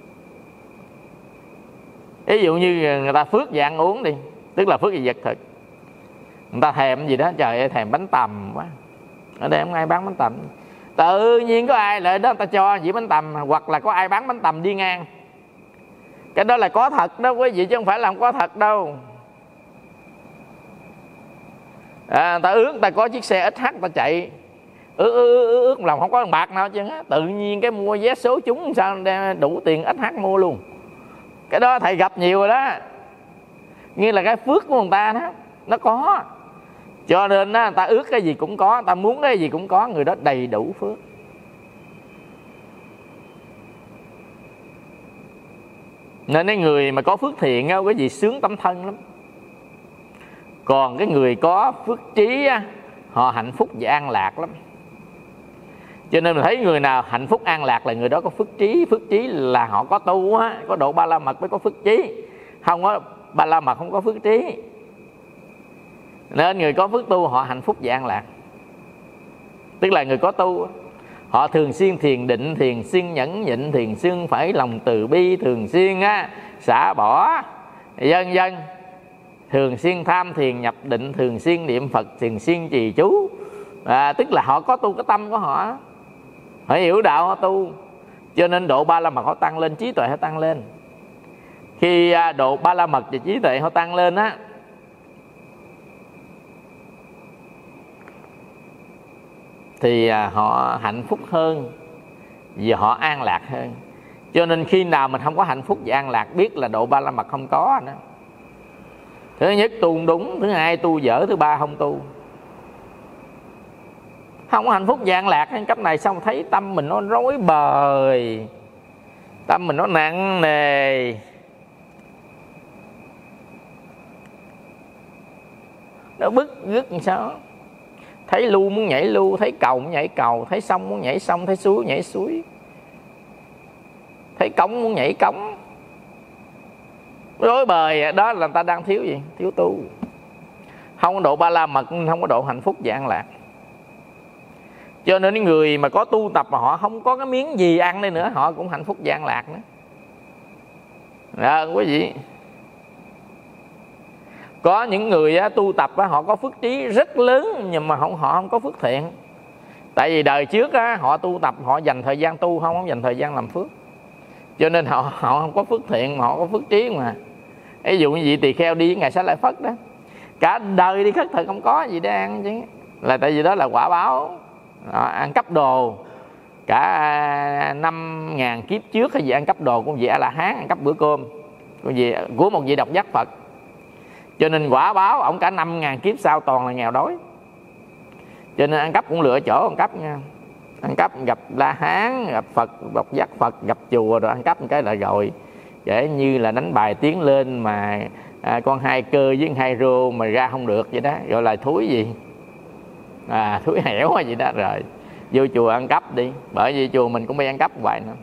Ví dụ như người ta phước về ăn uống đi, tức là phước về vật thực. Người ta thèm gì đó, trời ơi thèm bánh tằm quá, ở đây không ai bán bánh tằm, tự nhiên có ai lại đó người ta cho dĩa bánh tằm, hoặc là có ai bán bánh tằm đi ngang. Cái đó là có thật đó quý vị, chứ không phải là không có thật đâu. Người ta ước, người ta có chiếc xe XH người ta chạy ước lòng không có đồng bạc nào chứ, tự nhiên cái mua vé số trúng sao đủ tiền XH mua luôn. Cái đó thầy gặp nhiều rồi đó. Như là cái phước của người ta đó, nó có. Cho nên đó, người ta ước cái gì cũng có, người ta muốn cái gì cũng có, người đó đầy đủ phước. Nên cái người mà có phước thiện á, cái gì sướng tâm thân lắm. Còn cái người có phước trí á, họ hạnh phúc và an lạc lắm. Cho nên mình thấy người nào hạnh phúc an lạc là người đó có phước trí. Phước trí là họ có tu á, có độ Ba La Mật mới có phước trí. Không có Ba La Mật không có phước trí. Nên người có phước tu họ hạnh phúc và an lạc. Tức là người có tu, họ thường xuyên thiền định, thường xuyên nhẫn nhịn, thường xuyên phải lòng từ bi, thường xuyên xả bỏ, vân vân, thường xuyên tham thiền nhập định, thường xuyên niệm Phật, thường xuyên trì chú. Tức là họ có tu cái tâm của họ, họ hiểu đạo họ tu. Cho nên độ Ba La Mật họ tăng lên, trí tuệ họ tăng lên. Khi độ Ba La Mật và trí tuệ họ tăng lên á, thì họ hạnh phúc hơn và họ an lạc hơn. Cho nên khi nào mình không có hạnh phúc và an lạc, biết là độ Ba La Mật không có nữa. Thứ nhất tu không đúng, thứ hai tu dở, thứ ba không tu. Không có hạnh phúc và an lạc cấp này, xong thấy tâm mình nó rối bời, tâm mình nó nặng nề, nó bức rứt làm sao. Thấy lu muốn nhảy lu, thấy cầu muốn nhảy cầu, thấy sông muốn nhảy sông, thấy suối muốn nhảy suối, thấy cống muốn nhảy cống, rối bời. Đó là người ta đang thiếu gì? Thiếu tu. Không có độ Ba La Mật, không có độ hạnh phúc và an lạc. Cho nên những người mà có tu tập mà họ không có cái miếng gì ăn đây nữa, họ cũng hạnh phúc và an lạc nữa. Quý vị, có những người tu tập họ có phước trí rất lớn, nhưng mà họ không có phước thiện. Tại vì đời trước họ tu tập, họ dành thời gian tu, không dành thời gian làm phước. Cho nên họ không có phước thiện, mà họ có phước trí mà. Ví dụ như vị tỳ kheo đi với Ngài Xá Lợi Phất đó, cả đời đi khất thực không có gì để ăn chứ. Là tại vì đó là quả báo. Ăn cắp đồ. Cả 5.000 kiếp trước hay gì ăn cắp đồ của vị A-la-hán, ăn cắp bữa cơm của một vị độc giác Phật. Cho nên quả báo ổng cả 5.000 kiếp sau toàn là nghèo đói. Cho nên ăn cắp cũng lựa chỗ ăn cắp nha. Ăn cắp gặp La Hán, gặp Phật, độc giác Phật, gặp chùa rồi ăn cắp một cái là rồi. Để như là đánh bài tiến lên mà con hai cơ với hai rô mà ra không được vậy đó, gọi là thúi gì, thúi hẻo hay gì đó. Rồi vô chùa ăn cắp đi, bởi vì chùa mình cũng bị ăn cắp hoài nữa.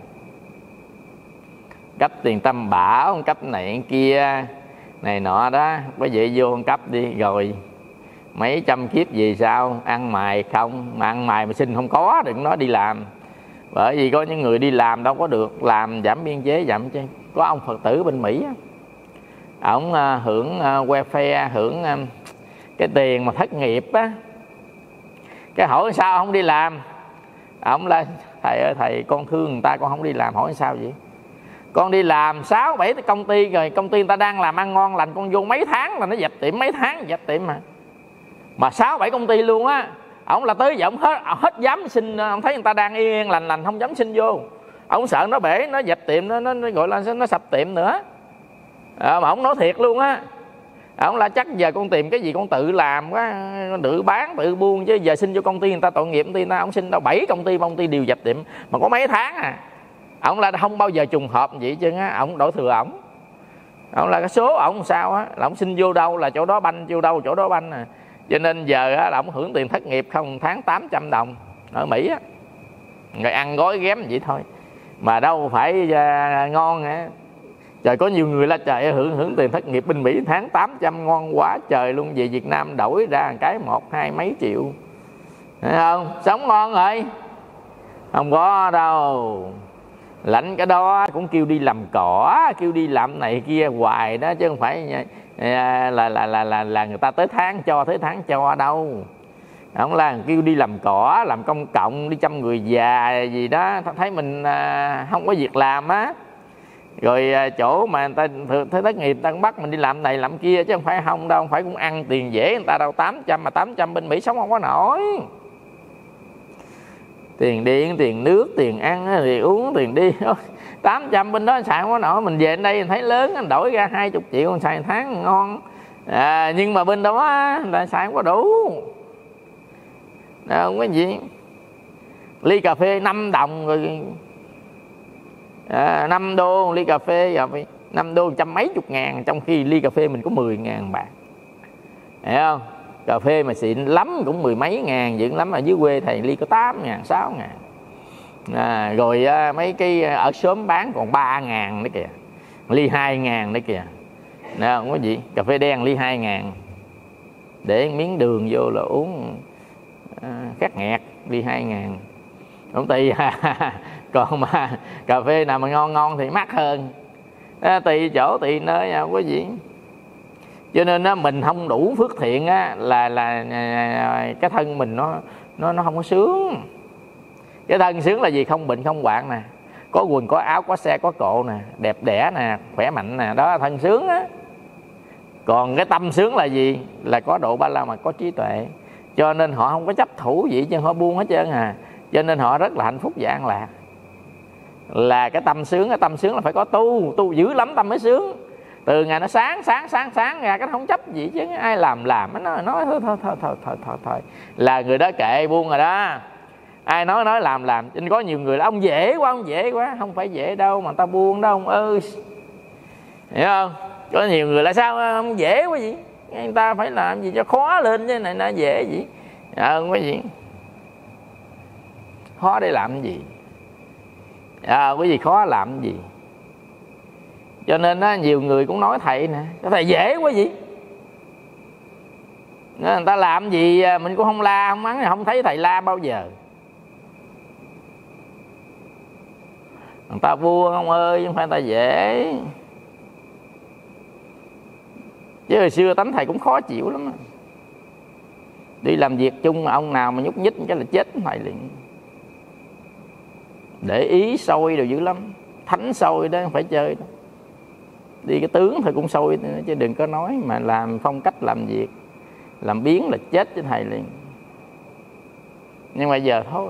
Cắp tiền tam bảo, ăn cắp này ăn kia này nọ đó. Bởi vậy vô ăn cắp đi, rồi mấy trăm kiếp gì sao ăn mài không, mà ăn mài mà xin không có, đừng nói đi làm. Bởi vì có những người đi làm đâu có được, làm giảm biên chế giảm chứ. Có ông Phật tử bên Mỹ, ổng hưởng welfare, hưởng cái tiền mà thất nghiệp á. Cái hỏi sao không đi làm, ổng là thầy ơi thầy, con thương người ta con không đi làm. Hỏi sao vậy? Con đi làm 6-7 công ty rồi, công ty người ta đang làm ăn ngon lành, con vô mấy tháng là nó dẹp tiệm, mấy tháng dẹp tiệm mà 6-7 công ty luôn á. Ổng là tới giờ ổng hết dám xin, ông thấy người ta đang yên lành không dám xin vô. Ổng sợ nó bể, nó dẹp tiệm, nó gọi là nó sập tiệm nữa. Mà ổng nói thiệt luôn á. Ổng là chắc giờ con tìm cái gì con tự làm quá, tự bán tự buôn, chứ giờ xin vô công ty người ta tội nghiệp, công ty người ta ổng xin đâu 7 công ty đều dẹp tiệm mà có mấy tháng Ổng là không bao giờ trùng hợp vậy chứ á, ổng đổ thừa ổng. Ổng là cái số ổng sao á, là ổng xin vô đâu là chỗ đó banh, vô đâu chỗ đó banh à. Cho nên giờ á, là ổng hưởng tiền thất nghiệp không, tháng 800 đồng ở Mỹ á. Rồi ăn gói ghém vậy thôi, mà đâu phải ngon hả. Trời, có nhiều người là trời hưởng tiền thất nghiệp bên Mỹ tháng 800 ngon quá trời luôn, về Việt Nam đổi ra cái 1-2 mấy triệu, thấy không? Sống ngon rồi, không có đâu. Lãnh cái đó cũng kêu đi làm cỏ, kêu đi làm này kia hoài đó, chứ không phải là người ta tới tháng cho, tới tháng cho đâu. Không là kêu đi làm cỏ, làm công cộng, đi chăm người già gì đó, thấy mình không có việc làm á. Rồi chỗ mà người ta thấy thất nghiệp, người ta cũng bắt mình đi làm này làm kia, chứ không phải không đâu. Không phải cũng ăn tiền dễ người ta đâu, 800 mà 800 bên Mỹ sống không có nổi. Tiền điện, tiền nước, tiền ăn, tiền uống, tiền đi 800 bên đó xài không có nổi. Mình về đây mình thấy lớn, anh đổi ra 20 triệu xài tháng ngon. Nhưng mà bên đó là xài không có đủ. Không có gì. Ly cà phê 5 đồng rồi, 5 đô ly cà phê, rồi 5 đô 100 mấy chục ngàn, trong khi ly cà phê mình có 10.000 bạc, hiểu không? Cà phê mà xịn lắm cũng 10 mấy ngàn, dữ lắm. Ở dưới quê thầy ly có 8.000, 6.000. Rồi mấy cái ở xóm bán còn 3.000 đấy kìa, ly 2.000 đấy kìa. Không có gì. Cà phê đen ly 2.000, để miếng đường vô là uống khát nghẹt, ly 2.000. Không tùy. Còn mà cà phê nào mà ngon ngon thì mắc hơn. Tùy chỗ tùy nơi, không có gì. Cho nên mình không đủ phước thiện á, là cái thân mình nó không có sướng. Cái thân sướng là gì? Không bệnh không hoạn nè, có quần có áo có xe có cộ nè, đẹp đẽ nè, khỏe mạnh nè, đó là thân sướng á. Còn cái tâm sướng là gì? Là có độ ba la mà có trí tuệ. Cho nên họ không có chấp thủ gì chứ họ buông hết trơn à. Cho nên họ rất là hạnh phúc và an lạc. Là cái tâm sướng là phải có tu dữ lắm tâm mới sướng. Từ ngày nó sáng ra cái không chấp gì chứ, ai làm nó nói thôi là người đó kệ, buông rồi đó. Ai nói làm. Nên có nhiều người là ông dễ quá, không phải dễ đâu mà người ta buông đâu ông ơi, hiểu không? Có nhiều người là sao không dễ quá gì, người ta phải làm gì cho khó lên chứ, này nó dễ gì. Không có gì khó để làm gì, cái gì khó làm gì. Cho nên nhiều người cũng nói thầy nè, thầy dễ quá gì, người ta làm gì mình cũng không la không mắng, không thấy thầy la bao giờ. Người ta vua không ơi, không phải người ta dễ. Chứ hồi xưa tánh thầy cũng khó chịu lắm. Đi làm việc chung mà ông nào mà nhúc nhích cái là chết thầy liền. Để ý sôi đều dữ lắm, thánh sôi đó, không phải chơi đâu. Đi cái tướng thôi cũng sôi, chứ đừng có nói mà làm phong cách làm việc, làm biến là chết với thầy liền. Nhưng mà giờ thôi,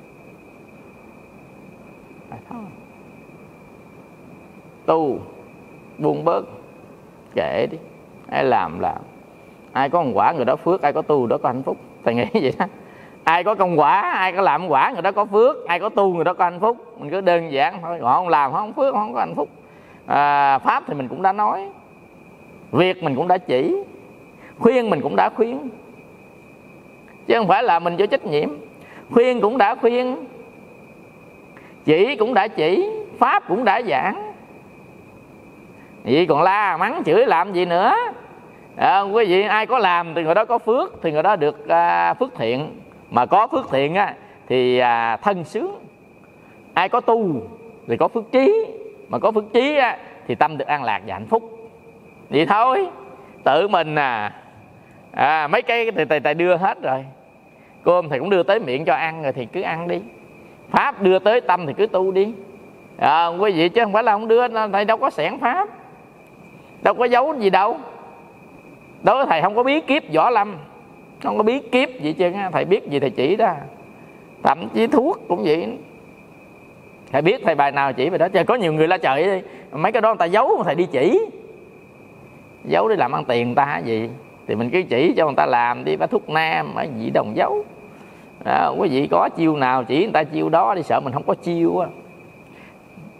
tu buông bớt, kệ đi. Ai làm, ai có công quả người đó phước, ai có tu người đó có hạnh phúc. Thầy nghĩ vậy đó. Ai có công quả, ai có làm quả người đó có phước, ai có tu người đó có hạnh phúc. Mình cứ đơn giản thôi. Họ không làm không phước, không có hạnh phúc. Pháp thì mình cũng đã nói, việc mình cũng đã chỉ, khuyên mình cũng đã khuyên, chứ không phải là mình chịu trách nhiệm. Khuyên cũng đã khuyên, chỉ cũng đã chỉ, pháp cũng đã giảng. Vậy còn la mắng chửi làm gì nữa? Quý vị, ai có làm thì người đó có phước, thì người đó được phước thiện. Mà có phước thiện á, thì thân sướng. Ai có tu thì có phước trí. Mà có phước trí á, thì tâm được an lạc và hạnh phúc. Vậy thôi. Tự mình mấy cái thì thầy đưa hết rồi. Cơm thầy cũng đưa tới miệng cho ăn rồi thì cứ ăn đi. Pháp đưa tới tâm thì cứ tu đi. Quý vị, chứ không phải là không đưa. Thầy đâu có xẻn pháp, đâu có giấu gì đâu. Đối với thầy không có bí kíp võ lâm, không có bí kíp gì chứ. Thầy biết gì thầy chỉ đó. Thậm chí thuốc cũng vậy. Thầy biết thầy bài nào chỉ bài đó. Chứ có nhiều người la trời đi, mấy cái đó người ta giấu mà thầy đi chỉ. Giấu để làm ăn tiền người ta hả gì. Thì mình cứ chỉ cho người ta làm đi. Bác thuốc nam ở gì đồng giấu. Quý vị có chiêu nào chỉ người ta chiêu đó đi, sợ mình không có chiêu á.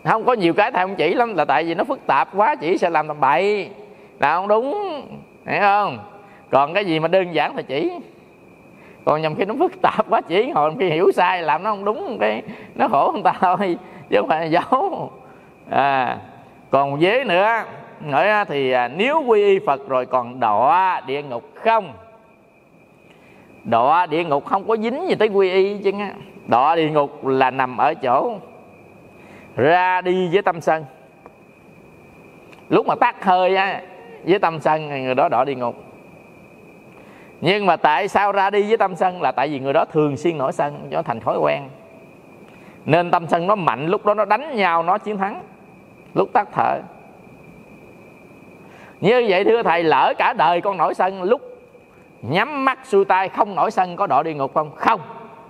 Không có nhiều cái thầy không chỉ lắm là tại vì nó phức tạp quá, chỉ sẽ làm tầm bậy là không đúng, hiểu không? Còn cái gì mà đơn giản thì chỉ. Còn nhầm khi nó phức tạp quá chỉ, hồi khi hiểu sai làm nó không đúng, cái nó khổ người ta thôi chứ không phải là giấu. Còn vế nữa nói thì nếu quy y Phật rồi còn đọa địa ngục không? Đọa địa ngục không có dính gì tới quy y chứ. Đọa địa ngục là nằm ở chỗ ra đi với tâm sân. Lúc mà tắt hơi á, với tâm sân, người đó đọa địa ngục. Nhưng mà tại sao ra đi với tâm sân? Là tại vì người đó thường xuyên nổi sân, cho thành thói quen, nên tâm sân nó mạnh, lúc đó nó đánh nhau, nó chiến thắng lúc tắt thở. Như vậy thưa thầy, lỡ cả đời con nổi sân, lúc nhắm mắt xuôi tay không nổi sân, có đọa địa ngục không? Không.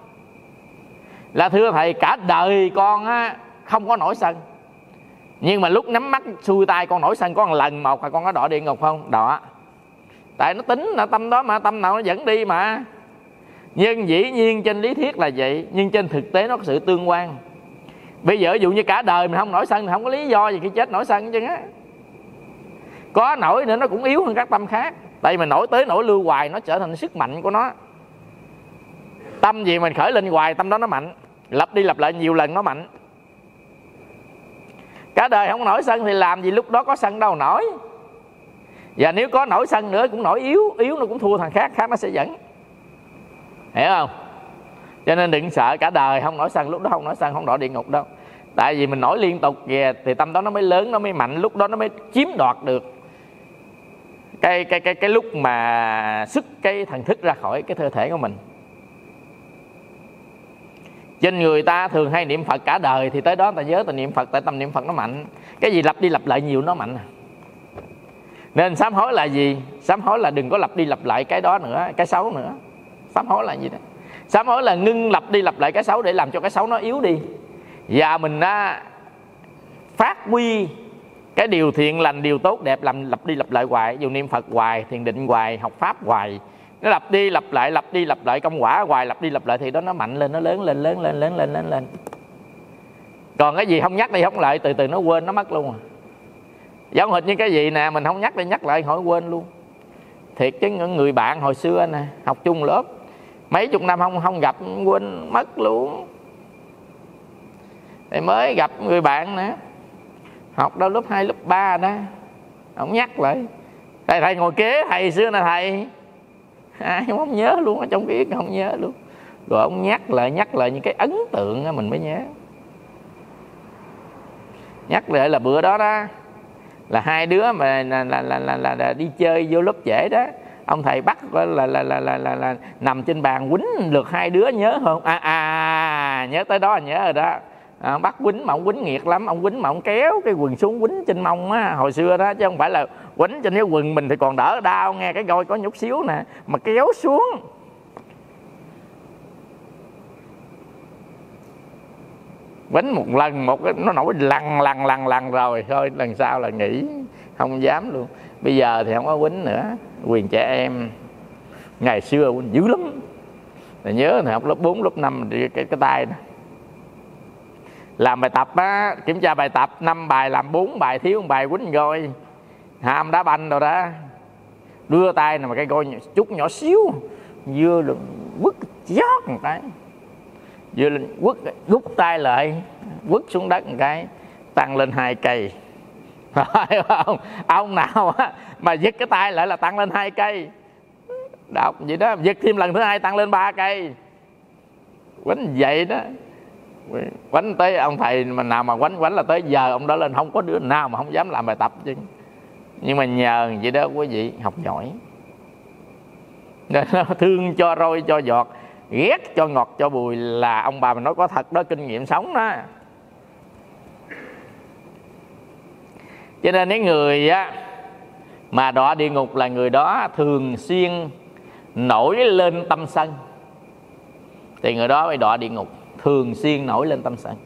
Là thưa thầy, cả đời con á, không có nổi sân, nhưng mà lúc nhắm mắt xuôi tay con nổi sân có một lần một, là con có đọa địa ngục không? Đọa. Tại nó tính là tâm đó mà, tâm nào nó dẫn đi mà. Nhưng dĩ nhiên trên lý thuyết là vậy, nhưng trên thực tế nó có sự tương quan. Bây giờ ví dụ như cả đời mình không nổi sân thì không có lý do gì khi chết nổi sân chứ á. Có nổi nữa nó cũng yếu hơn các tâm khác. Tại vì mình nổi tới nổi lưu hoài, nó trở thành sức mạnh của nó. Tâm gì mình khởi lên hoài, tâm đó nó mạnh, lặp đi lặp lại nhiều lần nó mạnh. Cả đời không nổi sân thì làm gì lúc đó có sân đâu nổi. Và nếu có nổi sân nữa cũng nổi yếu, yếu nó cũng thua thằng khác, khác nó sẽ dẫn. Hiểu không? Cho nên đừng sợ cả đời không nổi sân, lúc đó không nổi sân không đọa địa ngục đâu. Tại vì mình nổi liên tục kìa thì tâm đó nó mới lớn, nó mới mạnh, lúc đó nó mới chiếm đoạt được cái lúc mà xuất cái thần thức ra khỏi cái cơ thể của mình. Trên người ta thường hay niệm Phật cả đời thì tới đó ta nhớ ta niệm Phật, tại tâm niệm Phật nó mạnh. Cái gì lặp đi lặp lại nhiều nó mạnh. Nên sám hối là gì? Sám hối là đừng có lặp đi lặp lại cái đó nữa, cái xấu nữa. Sám hối là gì đó? Sám hối là ngưng lặp đi lặp lại cái xấu để làm cho cái xấu nó yếu đi. Và mình phát huy cái điều thiện lành, điều tốt đẹp, làm lặp đi lặp lại hoài. Dù niệm Phật hoài, thiền định hoài, học Pháp hoài, nó lặp đi lặp lại công quả hoài, lặp đi lặp lại thì đó nó mạnh lên, nó lớn lên. Còn cái gì không nhắc đi không lại, từ từ nó quên, nó mất luôn. Giống hệt như cái gì nè, mình không nhắc đi nhắc lại hỏi quên luôn. Thiệt chứ những người bạn hồi xưa nè, học chung lớp mấy chục năm không gặp, quên mất luôn. Thì mới gặp người bạn nè, học đâu lớp 2, lớp 3 đó, không nhắc lại. Thầy ngồi kế thầy xưa nè thầy, ai không nhớ luôn, ở trong ký ức không nhớ luôn. Rồi ông nhắc lại những cái ấn tượng đó mình mới nhớ. Nhắc lại là bữa đó đó là hai đứa mà là đi chơi vô lớp trễ đó, ông thầy bắt là nằm trên bàn quýnh lượt hai đứa, nhớ không? Nhớ tới đó, nhớ rồi đó. Bắt quýnh mà ông quýnh nghiệt lắm, ông quýnh mà ông kéo cái quần xuống quýnh trên mông á, hồi xưa đó, chứ không phải là quýnh trên cái quần mình thì còn đỡ đau nghe, cái gôi có nhúc xíu nè, mà kéo xuống. Quýnh một lần nó nổi lằn rồi thôi, lần sau là nghỉ, không dám luôn. Bây giờ thì không có quýnh nữa, quyền trẻ em. Ngày xưa quýnh dữ lắm. Thì nhớ thì học lớp 4, lớp 5 cái tay đó. Làm bài tập á, kiểm tra bài tập 5 bài làm 4 bài, thiếu 1 bài quýnh rồi. Ham đá banh rồi đó. Đưa tay này mà cái gôi chút nhỏ xíu, vừa là quất chót một cái. Vừa lên quất, rút tay lại, quất xuống đất một cái, tăng lên 2 cây. Phải không? Ông nào á mà giật cái tay lại là tăng lên 2 cây. Đọc vậy đó, giật thêm lần thứ 2 tăng lên 3 cây. Quánh vậy đó. Quánh tới ông thầy mà nào mà quánh là tới giờ ông đó lên không có đứa nào mà không dám làm bài tập chứ. Nhưng mà nhờ vậy đó quý vị, học giỏi. Thương cho roi cho giọt, ghét cho ngọt cho bùi, là ông bà mình nói có thật đó, kinh nghiệm sống đó. Cho nên cái người á mà đọa địa ngục là người đó thường xuyên nổi lên tâm sân, thì người đó mới đọa địa ngục. Thường xuyên nổi lên tâm sân,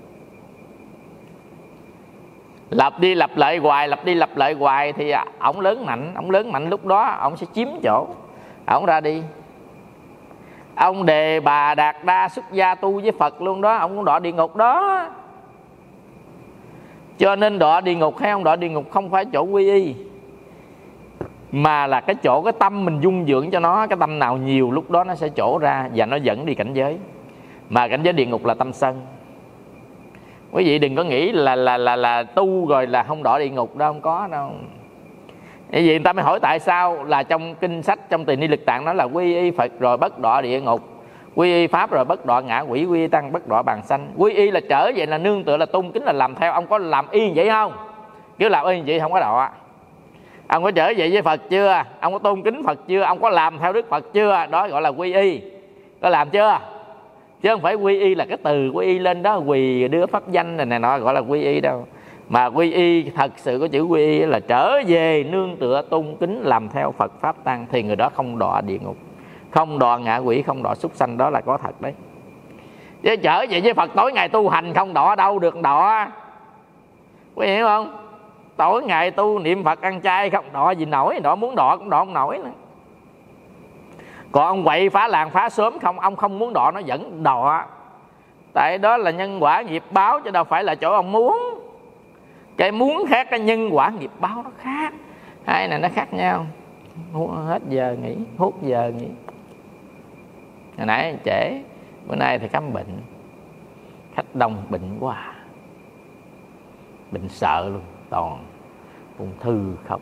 lặp đi lặp lại hoài, thì ổng lớn mạnh, lúc đó ổng sẽ chiếm chỗ, ổng ra đi. Ông Đề Bà Đạt Đa xuất gia tu với Phật luôn đó, ông cũng đọa địa ngục đó. Cho nên đọa địa ngục hay không đọa địa ngục không phải chỗ quy y, mà là cái chỗ cái tâm mình dung dưỡng cho nó. Cái tâm nào nhiều lúc đó nó sẽ trổ ra và nó dẫn đi cảnh giới. Mà cảnh giới địa ngục là tâm sân. Quý vị đừng có nghĩ là tu rồi là không đọa địa ngục đâu, không có đâu. Vậy người ta mới hỏi tại sao là trong kinh sách, trong Tỳ Ni Lực Tạng nói là quy y Phật rồi bất đọa địa ngục, quy y Pháp rồi bất đọa ngạ quỷ, quy y Tăng bất đọa bàn sanh. Quy y là trở về là nương tựa là tôn kính là làm theo. Ông có làm y vậy không? Cứ làm y vậy không có đọa. Ông có trở về với Phật chưa? Ông có tôn kính Phật chưa? Ông có làm theo Đức Phật chưa? Đó gọi là quy y. Có làm chưa? Chứ không phải quy y là cái từ quy y lên đó quỳ đưa pháp danh này nọ gọi là quy y đâu. Mà quy y thật sự có chữ quy y là trở về nương tựa tôn kính làm theo Phật Pháp Tăng, thì người đó không đọa địa ngục, không đọa ngạ quỷ, không đọa súc sanh. Đó là có thật đấy. Chứ trở về với Phật tối ngày tu hành không đọa đâu được đọa. Quý hiểu không? Tối ngày tu niệm Phật ăn chay không đọa gì nổi. Đọa muốn đọa cũng đọa không nổi nữa. Còn ông quậy phá làng phá xóm không, ông không muốn đọa nó vẫn đọa. Tại đó là nhân quả nghiệp báo, chứ đâu phải là chỗ ông muốn. Cái muốn khác, cái nhân quả nghiệp báo nó khác. Hai này nó khác nhau. Hết giờ nghỉ, hút giờ nghỉ. Hồi nãy trễ, bữa nay thì khám bệnh. Khách đông bệnh quá, bệnh sợ luôn, toàn ung thư không.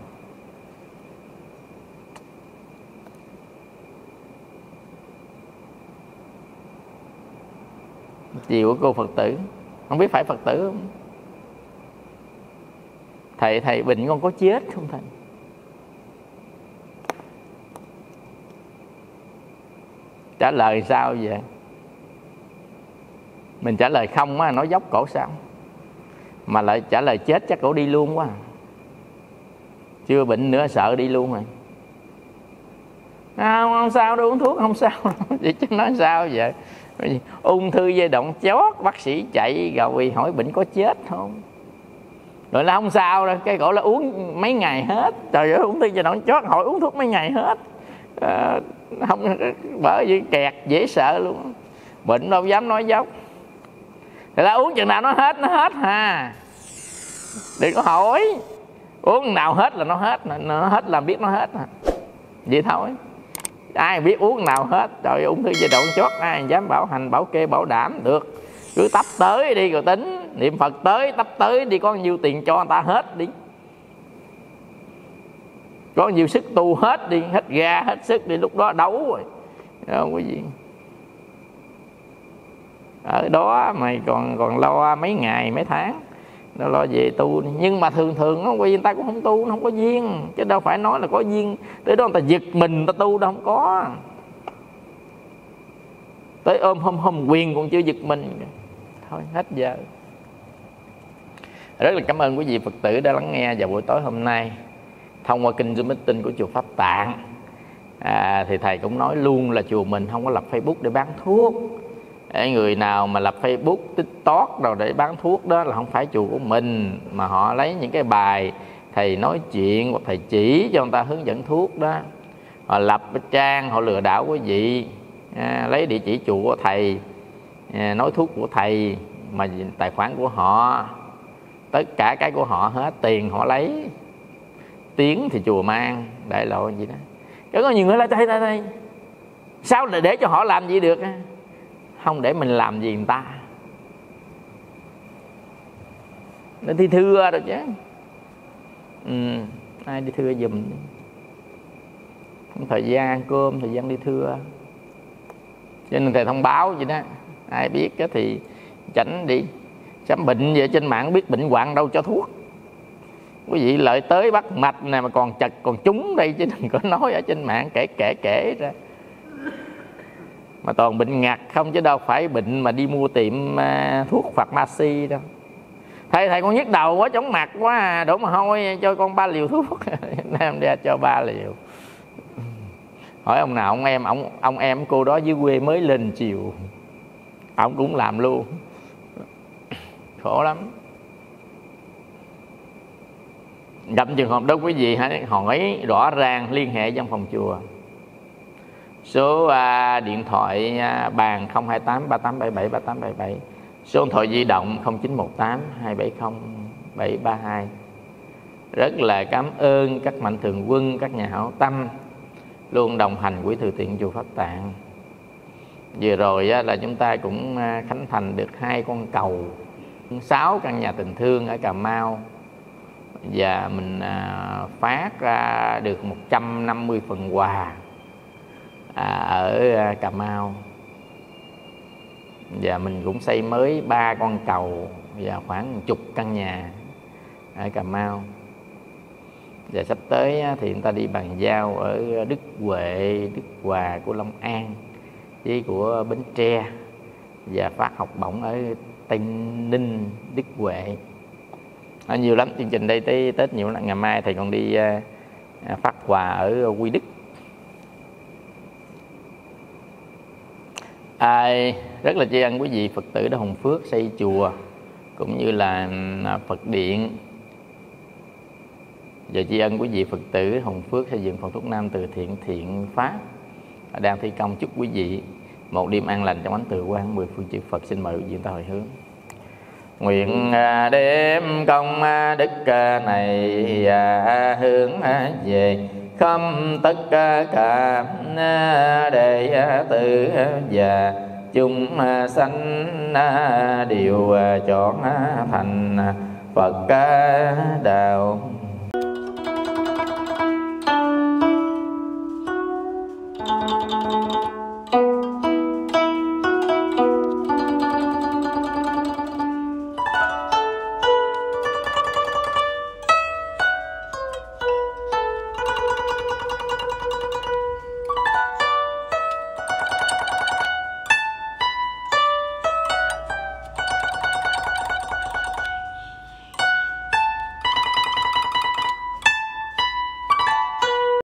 Chiều của cô Phật tử, không biết phải Phật tử không? Thầy bệnh con có chết không thầy? Trả lời sao vậy? Mình trả lời không á, nói dốc cổ sao? Mà lại trả lời chết chắc cổ đi luôn quá. Chưa bệnh nữa sợ đi luôn rồi. Không sao đâu, uống thuốc không sao. Vậy chứ nói sao vậy? Ung thư giai đoạn chót, bác sĩ chạy rồi hỏi bệnh có chết không? Rồi là không sao đâu, cái cổ là uống mấy ngày hết. Trời ơi, ung thư giai đoạn chót hỏi uống thuốc mấy ngày hết. Không, bởi vì kẹt dễ sợ luôn. Bệnh đâu dám nói dốc. Thì là uống chừng nào nó hết ha. Đừng có hỏi. Uống nào hết là nó hết. Nó hết là biết nó hết. Vậy thôi. Ai biết uống nào hết. Trời ơi, ung thư giai đoạn chót ai dám bảo hành, bảo kê, bảo đảm được. Cứ tấp tới đi rồi tính. Niệm Phật tới, tấp tới đi, có nhiêu tiền cho người ta hết đi. Có nhiều sức tu hết đi, hết ga, hết sức đi, lúc đó đấu rồi. Không có gì. Ở đó mày còn lo mấy ngày, mấy tháng. Nó lo về tu. Nhưng mà thường nó người ta cũng không tu, nó không có duyên. Chứ đâu phải nói là có duyên. Tới đó người ta giật mình, người ta tu đâu không có. Tới ôm hôm quyền còn chưa giật mình. Thôi hết giờ. Rất là cảm ơn quý vị Phật tử đã lắng nghe vào buổi tối hôm nay thông qua kênh Zoom Meeting của chùa Pháp Tạng. Thì thầy cũng nói luôn là chùa mình không có lập Facebook để bán thuốc. Người nào mà lập Facebook, TikTok rồi để bán thuốc đó là không phải chùa của mình. Mà họ lấy những cái bài thầy nói chuyện hoặc thầy chỉ cho người ta hướng dẫn thuốc đó. Họ lập cái trang, họ lừa đảo quý vị, lấy địa chỉ chùa của thầy, nói thuốc của thầy, mà tài khoản của họ, tất cả cái của họ hết, tiền họ lấy, tiếng thì chùa mang, đại lộ gì đó. Chứ có nhiều người nói đây sao để cho họ làm gì được? Không để mình làm gì người ta. Nó đi thưa rồi chứ. Ai đi thưa giùm. Thời gian ăn cơm, thời gian đi thưa. Cho nên thầy thông báo vậy đó. Ai biết thì tránh đi. Sắm bệnh vậy trên mạng biết bệnh hoạn đâu cho thuốc. Quý vị lợi tới bắt mạch này mà còn chật còn trúng đây, chứ đừng có nói ở trên mạng kể ra. Mà toàn bệnh ngặt không, chứ đâu phải bệnh mà đi mua tiệm thuốc pharmacy đâu. Thầy con nhức đầu quá, chóng mặt quá, đổ mồ hôi, cho con 3 liều thuốc. Nam ra cho 3 liều. Hỏi ông nào ông em cô đó dưới quê mới lên chiều, ông cũng làm luôn. Khổ lắm. Gặp trường hợp đó quý vị hãy hỏi rõ ràng, liên hệ văn phòng chùa. Số điện thoại bàn 028 3877 3877. Số điện thoại di động 0918 270 732. Rất là cảm ơn các mạnh thường quân, các nhà hảo tâm luôn đồng hành quỹ từ thiện chùa Pháp Tạng. Vừa rồi là chúng ta cũng khánh thành được 2 con cầu, 6 căn nhà tình thương ở Cà Mau, và mình phát ra được 150 phần quà ở Cà Mau. Và mình cũng xây mới 3 con cầu và khoảng 10 căn nhà ở Cà Mau. Và sắp tới thì người ta đi bàn giao ở Đức Huệ, Đức Hòa của Long An với của Bến Tre, và phát học bổng ở Tây Ninh, Đức Huệ. Nhiều lắm, chương trình đây tới Tết nhiều lắm. Ngày mai thầy còn đi phát quà ở Quy Đức. Rất là tri ân quý vị Phật tử đã hồng phước xây chùa cũng như là Phật điện, và tri ân quý vị Phật tử hồng phước xây dựng phòng thuốc nam từ thiện Thiện Pháp đang thi công. Chúc quý vị một đêm an lành trong ánh từ quang 10 phương chư Phật. Xin mời quý vị ta hồi hướng. Nguyện đêm công đức này hướng về khắp tất cả đệ tử và chúng sanh đều chọn thành Phật đạo.